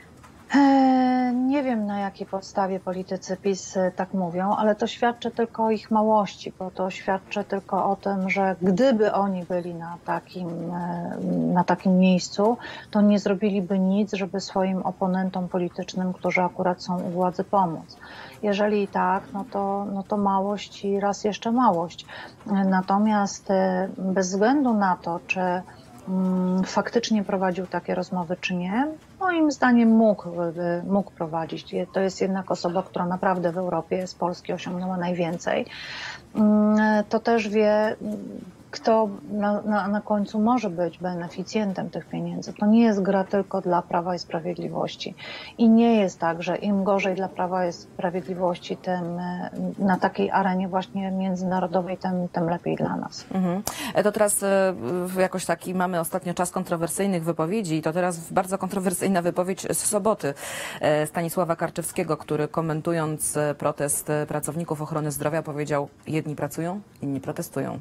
Nie wiem, na jakiej podstawie politycy PiS tak mówią, ale to świadczy tylko o ich małości, bo to świadczy tylko o tym, że gdyby oni byli na takim, na takim miejscu, to nie zrobiliby nic, żeby swoim oponentom politycznym, którzy akurat są u władzy, pomóc. Jeżeli tak, no to, no to małość i raz jeszcze małość. Natomiast bez względu na to, czy faktycznie prowadził takie rozmowy, czy nie, moim zdaniem mógł, mógł prowadzić. To jest jednak osoba, która naprawdę w Europie z Polski osiągnęła najwięcej. To też wie, kto na, na, na końcu może być beneficjentem tych pieniędzy. To nie jest gra tylko dla Prawa i Sprawiedliwości. I nie jest tak, że im gorzej dla Prawa i Sprawiedliwości, tym na takiej arenie właśnie międzynarodowej, tym, tym lepiej dla nas. Mhm. To teraz jakoś taki mamy ostatnio czas kontrowersyjnych wypowiedzi i to teraz bardzo kontrowersyjna wypowiedź z soboty Stanisława Karczewskiego, który komentując protest pracowników ochrony zdrowia powiedział: jedni pracują, inni protestują.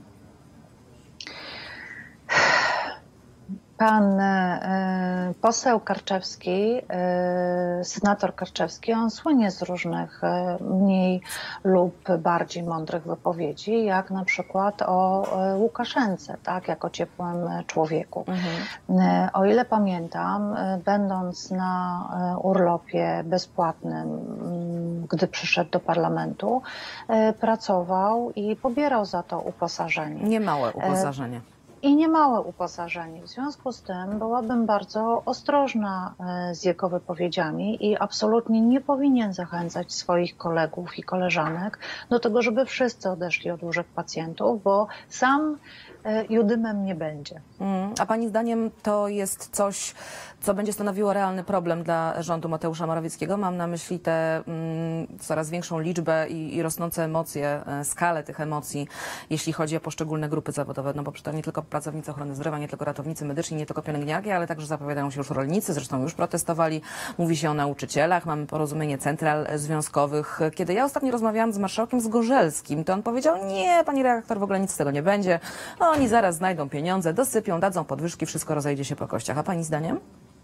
Pan poseł Karczewski, senator Karczewski, on słynie z różnych mniej lub bardziej mądrych wypowiedzi, jak na przykład o Łukaszence, tak, jako ciepłym człowieku. Mhm. O ile pamiętam, będąc na urlopie bezpłatnym, gdy przyszedł do parlamentu, pracował i pobierał za to uposażenie. Niemałe uposażenie. I niemałe uposażenie. W związku z tym byłabym bardzo ostrożna z jego wypowiedziami i absolutnie nie powinien zachęcać swoich kolegów i koleżanek do tego, żeby wszyscy odeszli od łóżek pacjentów, bo sam judymem nie będzie. Mm, a Pani zdaniem to jest coś, co będzie stanowiło realny problem dla rządu Mateusza Morawieckiego? Mam na myśli tę mm, coraz większą liczbę i, i rosnące emocje, skalę tych emocji, jeśli chodzi o poszczególne grupy zawodowe, no bo przecież nie tylko pracownicy ochrony zdrowia, nie tylko ratownicy medyczni, nie tylko pielęgniarki, ale także zapowiadają się już rolnicy, zresztą już protestowali. Mówi się o nauczycielach, mamy porozumienie central związkowych. Kiedy ja ostatnio rozmawiałam z marszałkiem Zgorzelskim, to on powiedział: nie, pani redaktor, w ogóle nic z tego nie będzie. Oni zaraz znajdą pieniądze, dosypią, dadzą podwyżki, wszystko rozejdzie się po kościach. A pani zdaniem?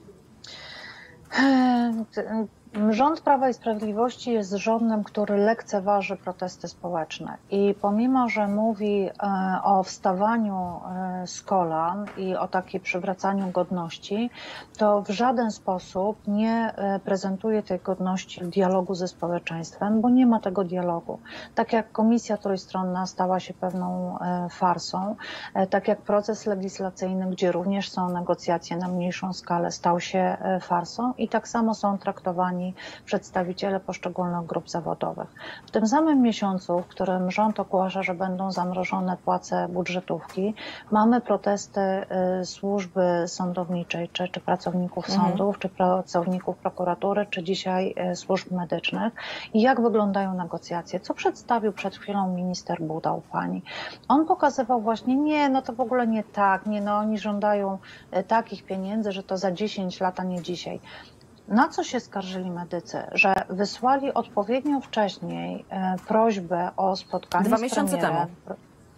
Rząd Prawa i Sprawiedliwości jest rządem, który lekceważy protesty społeczne i pomimo, że mówi o wstawaniu z kolan i o takim przywracaniu godności, to w żaden sposób nie prezentuje tej godności w dialogu ze społeczeństwem, bo nie ma tego dialogu. Tak jak Komisja Trójstronna stała się pewną farsą, tak jak proces legislacyjny, gdzie również są negocjacje na mniejszą skalę, stał się farsą i tak samo są traktowani przedstawiciele poszczególnych grup zawodowych. W tym samym miesiącu, w którym rząd ogłasza, że będą zamrożone płace budżetówki, mamy protesty służby sądowniczej, czy, czy pracowników Mhm. sądów, czy pracowników prokuratury, czy dzisiaj służb medycznych. I jak wyglądają negocjacje? Co przedstawił przed chwilą minister Buda u pani? On pokazywał właśnie, nie, no to w ogóle nie tak, nie, no oni żądają takich pieniędzy, że to za dziesięć lat, a nie dzisiaj. Na co się skarżyli medycy? Że wysłali odpowiednio wcześniej prośbę o spotkanie Dwa z miesiące premierem. temu.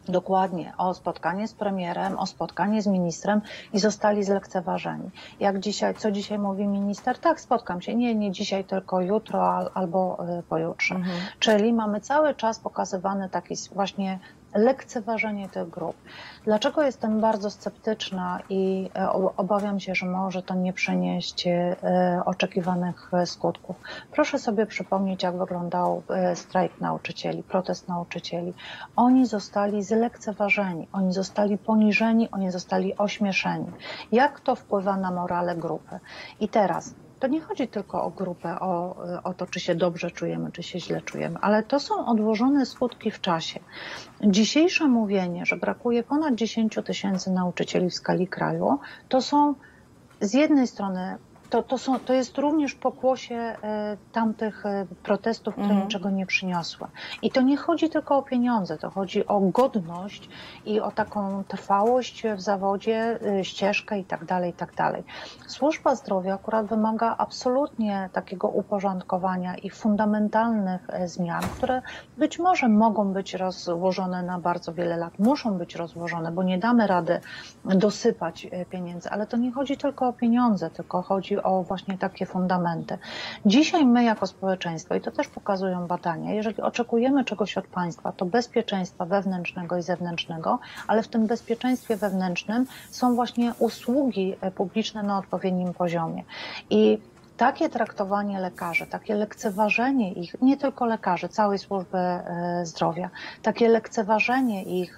Dokładnie, o spotkanie z premierem, o spotkanie z ministrem i zostali zlekceważeni. Jak dzisiaj, co dzisiaj mówi minister? Tak, spotkam się. Nie, nie dzisiaj, tylko jutro al, albo y, pojutrze. Mhm. Czyli mamy cały czas pokazywany taki właśnie lekceważenie tych grup. Dlaczego jestem bardzo sceptyczna i obawiam się, że może to nie przynieść oczekiwanych skutków? Proszę sobie przypomnieć, jak wyglądał strajk nauczycieli, protest nauczycieli. Oni zostali zlekceważeni, oni zostali poniżeni, oni zostali ośmieszeni. Jak to wpływa na morale grupy? I teraz to nie chodzi tylko o grupę, o, o to, czy się dobrze czujemy, czy się źle czujemy, ale to są odłożone skutki w czasie. Dzisiejsze mówienie, że brakuje ponad dziesięć tysięcy nauczycieli w skali kraju, to są z jednej strony, to, to, są, to jest również pokłosie e, tamtych e, protestów, które mhm. niczego nie przyniosły. I to nie chodzi tylko o pieniądze, to chodzi o godność i o taką trwałość w zawodzie, e, ścieżkę i tak dalej, i tak dalej. Służba zdrowia akurat wymaga absolutnie takiego uporządkowania i fundamentalnych e, zmian, które być może mogą być rozłożone na bardzo wiele lat, muszą być rozłożone, bo nie damy rady dosypać e, pieniędzy, ale to nie chodzi tylko o pieniądze, tylko chodzi o właśnie takie fundamenty. Dzisiaj my jako społeczeństwo, i to też pokazują badania, jeżeli oczekujemy czegoś od państwa, to bezpieczeństwa wewnętrznego i zewnętrznego, ale w tym bezpieczeństwie wewnętrznym są właśnie usługi publiczne na odpowiednim poziomie. I takie traktowanie lekarzy, takie lekceważenie ich, nie tylko lekarzy, całej służby zdrowia, takie lekceważenie ich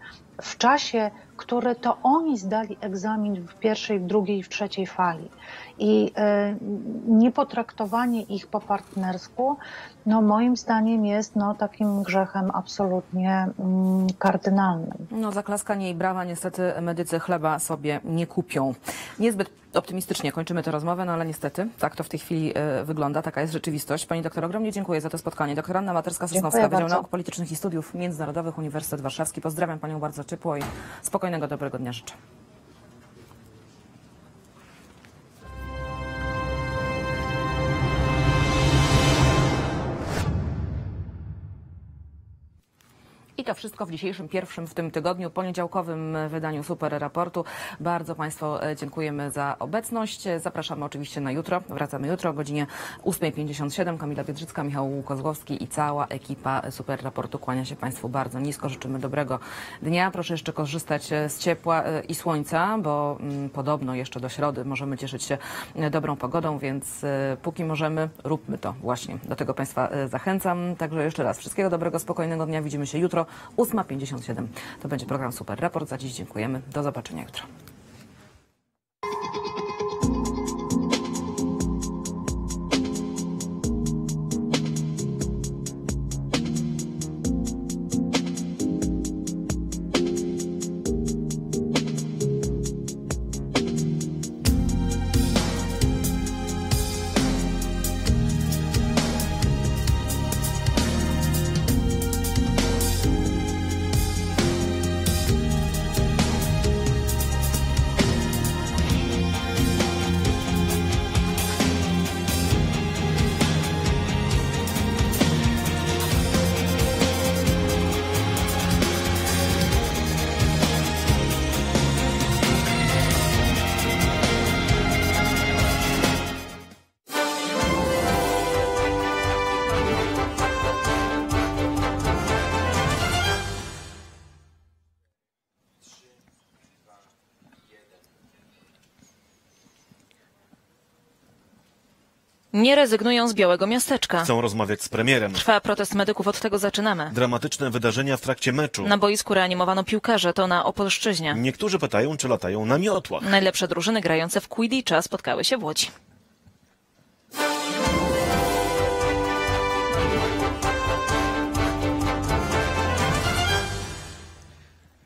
w czasie, który to oni zdali egzamin w pierwszej, w drugiej i w trzeciej fali. I y, niepotraktowanie ich po partnersku, no moim zdaniem jest no, takim grzechem absolutnie mm, kardynalnym. No zaklaskanie i brawa niestety medycy chleba sobie nie kupią. Niezbyt optymistycznie kończymy tę rozmowę, no ale niestety tak to w tej chwili y, wygląda, taka jest rzeczywistość. Pani doktor, ogromnie dziękuję za to spotkanie. Doktor Anna Materska-Sosnowska, Wydział Nauk Politycznych i Studiów Międzynarodowych, Uniwersytet Warszawski. Pozdrawiam Panią bardzo ciepło i spokojnego, dobrego dnia życzę. I to wszystko w dzisiejszym pierwszym w tym tygodniu, poniedziałkowym wydaniu Super Raportu. Bardzo Państwu dziękujemy za obecność. Zapraszamy oczywiście na jutro. Wracamy jutro o godzinie ósma pięćdziesiąt siedem. Kamila Biedrzycka, Michał Kozłowski i cała ekipa Super Raportu kłania się Państwu bardzo nisko. Życzymy dobrego dnia. Proszę jeszcze korzystać z ciepła i słońca, bo mm, podobno jeszcze do środy możemy cieszyć się dobrą pogodą, więc y, póki możemy, róbmy to właśnie. Do tego Państwa y, zachęcam. Także jeszcze raz wszystkiego dobrego, spokojnego dnia. Widzimy się jutro. ósma pięćdziesiąt siedem. To będzie program Super Raport. Za dziś dziękujemy. Do zobaczenia jutro. Nie rezygnują z Białego Miasteczka. Chcą rozmawiać z premierem. Trwa protest medyków, od tego zaczynamy. Dramatyczne wydarzenia w trakcie meczu. Na boisku reanimowano piłkarze, to na Opolszczyźnie. Niektórzy pytają, czy latają na miotłach. Najlepsze drużyny grające w Quidditcha spotkały się w Łodzi.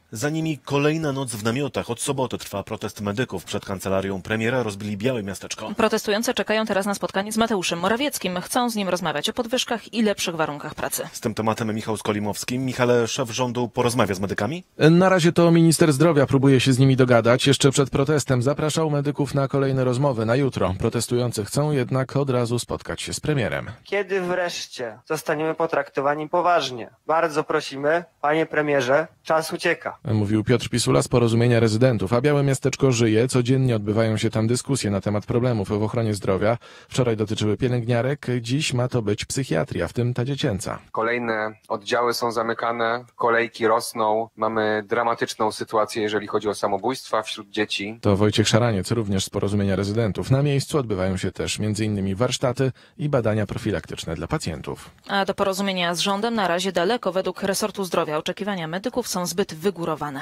Za nimi kolejna noc w namiotach. Od soboty trwa protest medyków. Przed kancelarią premiera rozbili Białe Miasteczko. Protestujące czekają teraz na spotkanie z Mateuszem Morawieckim. Chcą z nim rozmawiać o podwyżkach i lepszych warunkach pracy. Z tym tematem Michał Skolimowski. Michale, szef rządu porozmawia z medykami? Na razie to minister zdrowia próbuje się z nimi dogadać. Jeszcze przed protestem zapraszał medyków na kolejne rozmowy na jutro. Protestujący chcą jednak od razu spotkać się z premierem. Kiedy wreszcie zostaniemy potraktowani poważnie? Bardzo prosimy, panie premierze, czas ucieka. Mówił Piotr Pisula z Porozumienia Rezydentów, a Białe Miasteczko żyje. Codziennie odbywają się tam dyskusje na temat problemów w ochronie zdrowia. Wczoraj dotyczyły pielęgniarek, dziś ma to być psychiatria, w tym ta dziecięca. Kolejne oddziały są zamykane, kolejki rosną, mamy dramatyczną sytuację, jeżeli chodzi o samobójstwa wśród dzieci. To Wojciech Szaraniec, również z Porozumienia Rezydentów. Na miejscu odbywają się też między innymi warsztaty i badania profilaktyczne dla pacjentów. A do porozumienia z rządem na razie daleko. Według resortu zdrowia oczekiwania medyków są zbyt wygórowane.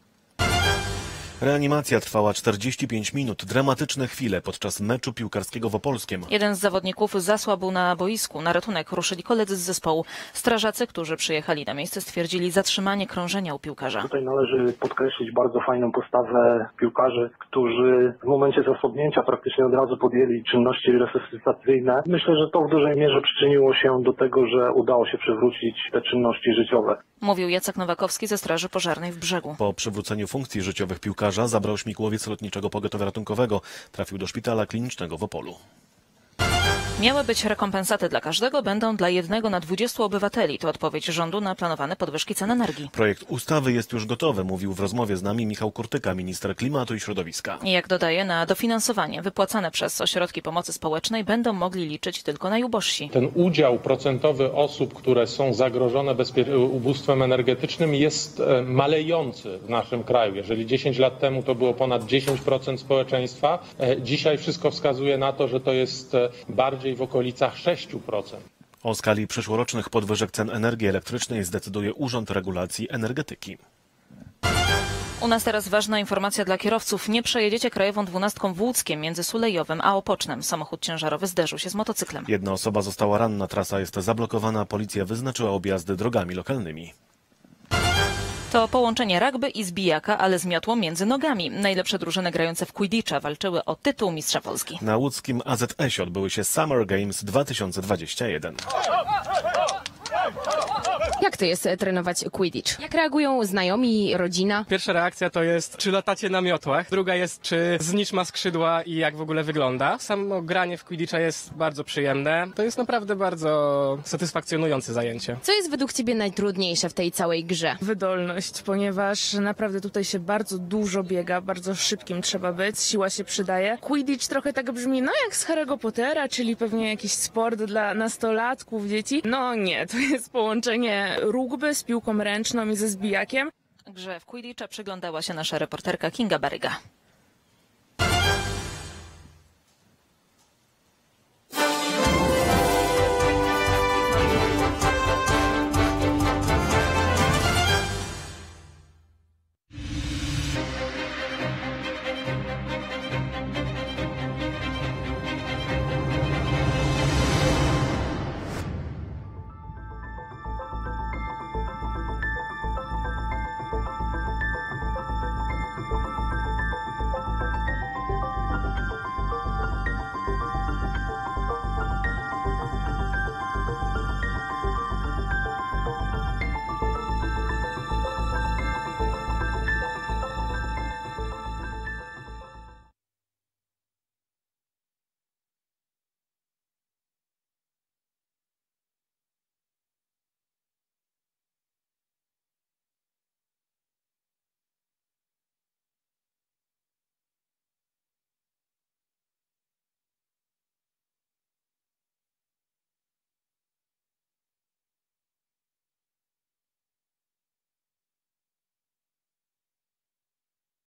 Reanimacja trwała czterdzieści pięć minut. Dramatyczne chwile podczas meczu piłkarskiego w Opolskiem. Jeden z zawodników zasłabł na boisku. Na ratunek ruszyli koledzy z zespołu. Strażacy, którzy przyjechali na miejsce, stwierdzili zatrzymanie krążenia u piłkarza. Tutaj należy podkreślić bardzo fajną postawę piłkarzy, którzy w momencie zasłabnięcia praktycznie od razu podjęli czynności resuscytacyjne. Myślę, że to w dużej mierze przyczyniło się do tego, że udało się przywrócić te czynności życiowe. Mówił Jacek Nowakowski ze Straży Pożarnej w Brzegu. Po przywróceniu funkcji życiowych piłkarza zabrał śmigłowiec Lotniczego Pogotowia Ratunkowego. Trafił do szpitala klinicznego w Opolu. Miały być rekompensaty dla każdego, będą dla jednego na dwudziestu obywateli. To odpowiedź rządu na planowane podwyżki cen energii. Projekt ustawy jest już gotowy, mówił w rozmowie z nami Michał Kurtyka, minister klimatu i środowiska. Jak dodaje, na dofinansowanie wypłacane przez ośrodki pomocy społecznej będą mogli liczyć tylko najubożsi. Ten udział procentowy osób, które są zagrożone ubóstwem energetycznym, jest malejący w naszym kraju. Jeżeli dziesięć lat temu to było ponad dziesięć procent społeczeństwa, dzisiaj wszystko wskazuje na to, że to jest bardziej w okolicach sześć procent. O skali przyszłorocznych podwyżek cen energii elektrycznej zdecyduje Urząd Regulacji Energetyki. U nas teraz ważna informacja dla kierowców. Nie przejedziecie krajową dwunastką w Łódzkiem między Sulejowem a Opocznem. Samochód ciężarowy zderzył się z motocyklem. Jedna osoba została ranna, trasa jest zablokowana. Policja wyznaczyła objazdy drogami lokalnymi. To połączenie rugby i zbijaka, ale z miotłą między nogami. Najlepsze drużyny grające w Quidditcha walczyły o tytuł mistrza Polski. Na łódzkim A Z S-ie odbyły się Summer Games dwa tysiące dwadzieścia jeden. Jak to jest trenować Quidditch? Jak reagują znajomi, rodzina? Pierwsza reakcja to jest, czy latacie na miotłach. Druga jest, czy znicz ma skrzydła i jak w ogóle wygląda. Samo granie w Quidditcha jest bardzo przyjemne. To jest naprawdę bardzo satysfakcjonujące zajęcie. Co jest według Ciebie najtrudniejsze w tej całej grze? Wydolność, ponieważ naprawdę tutaj się bardzo dużo biega, bardzo szybkim trzeba być, siła się przydaje. Quidditch trochę tak brzmi, no jak z Harry'ego Pottera, czyli pewnie jakiś sport dla nastolatków, dzieci. No nie, to jest połączenie rugby z piłką ręczną i ze zbijakiem. Grze w Quidditcha przyglądała się nasza reporterka Kinga Baryga.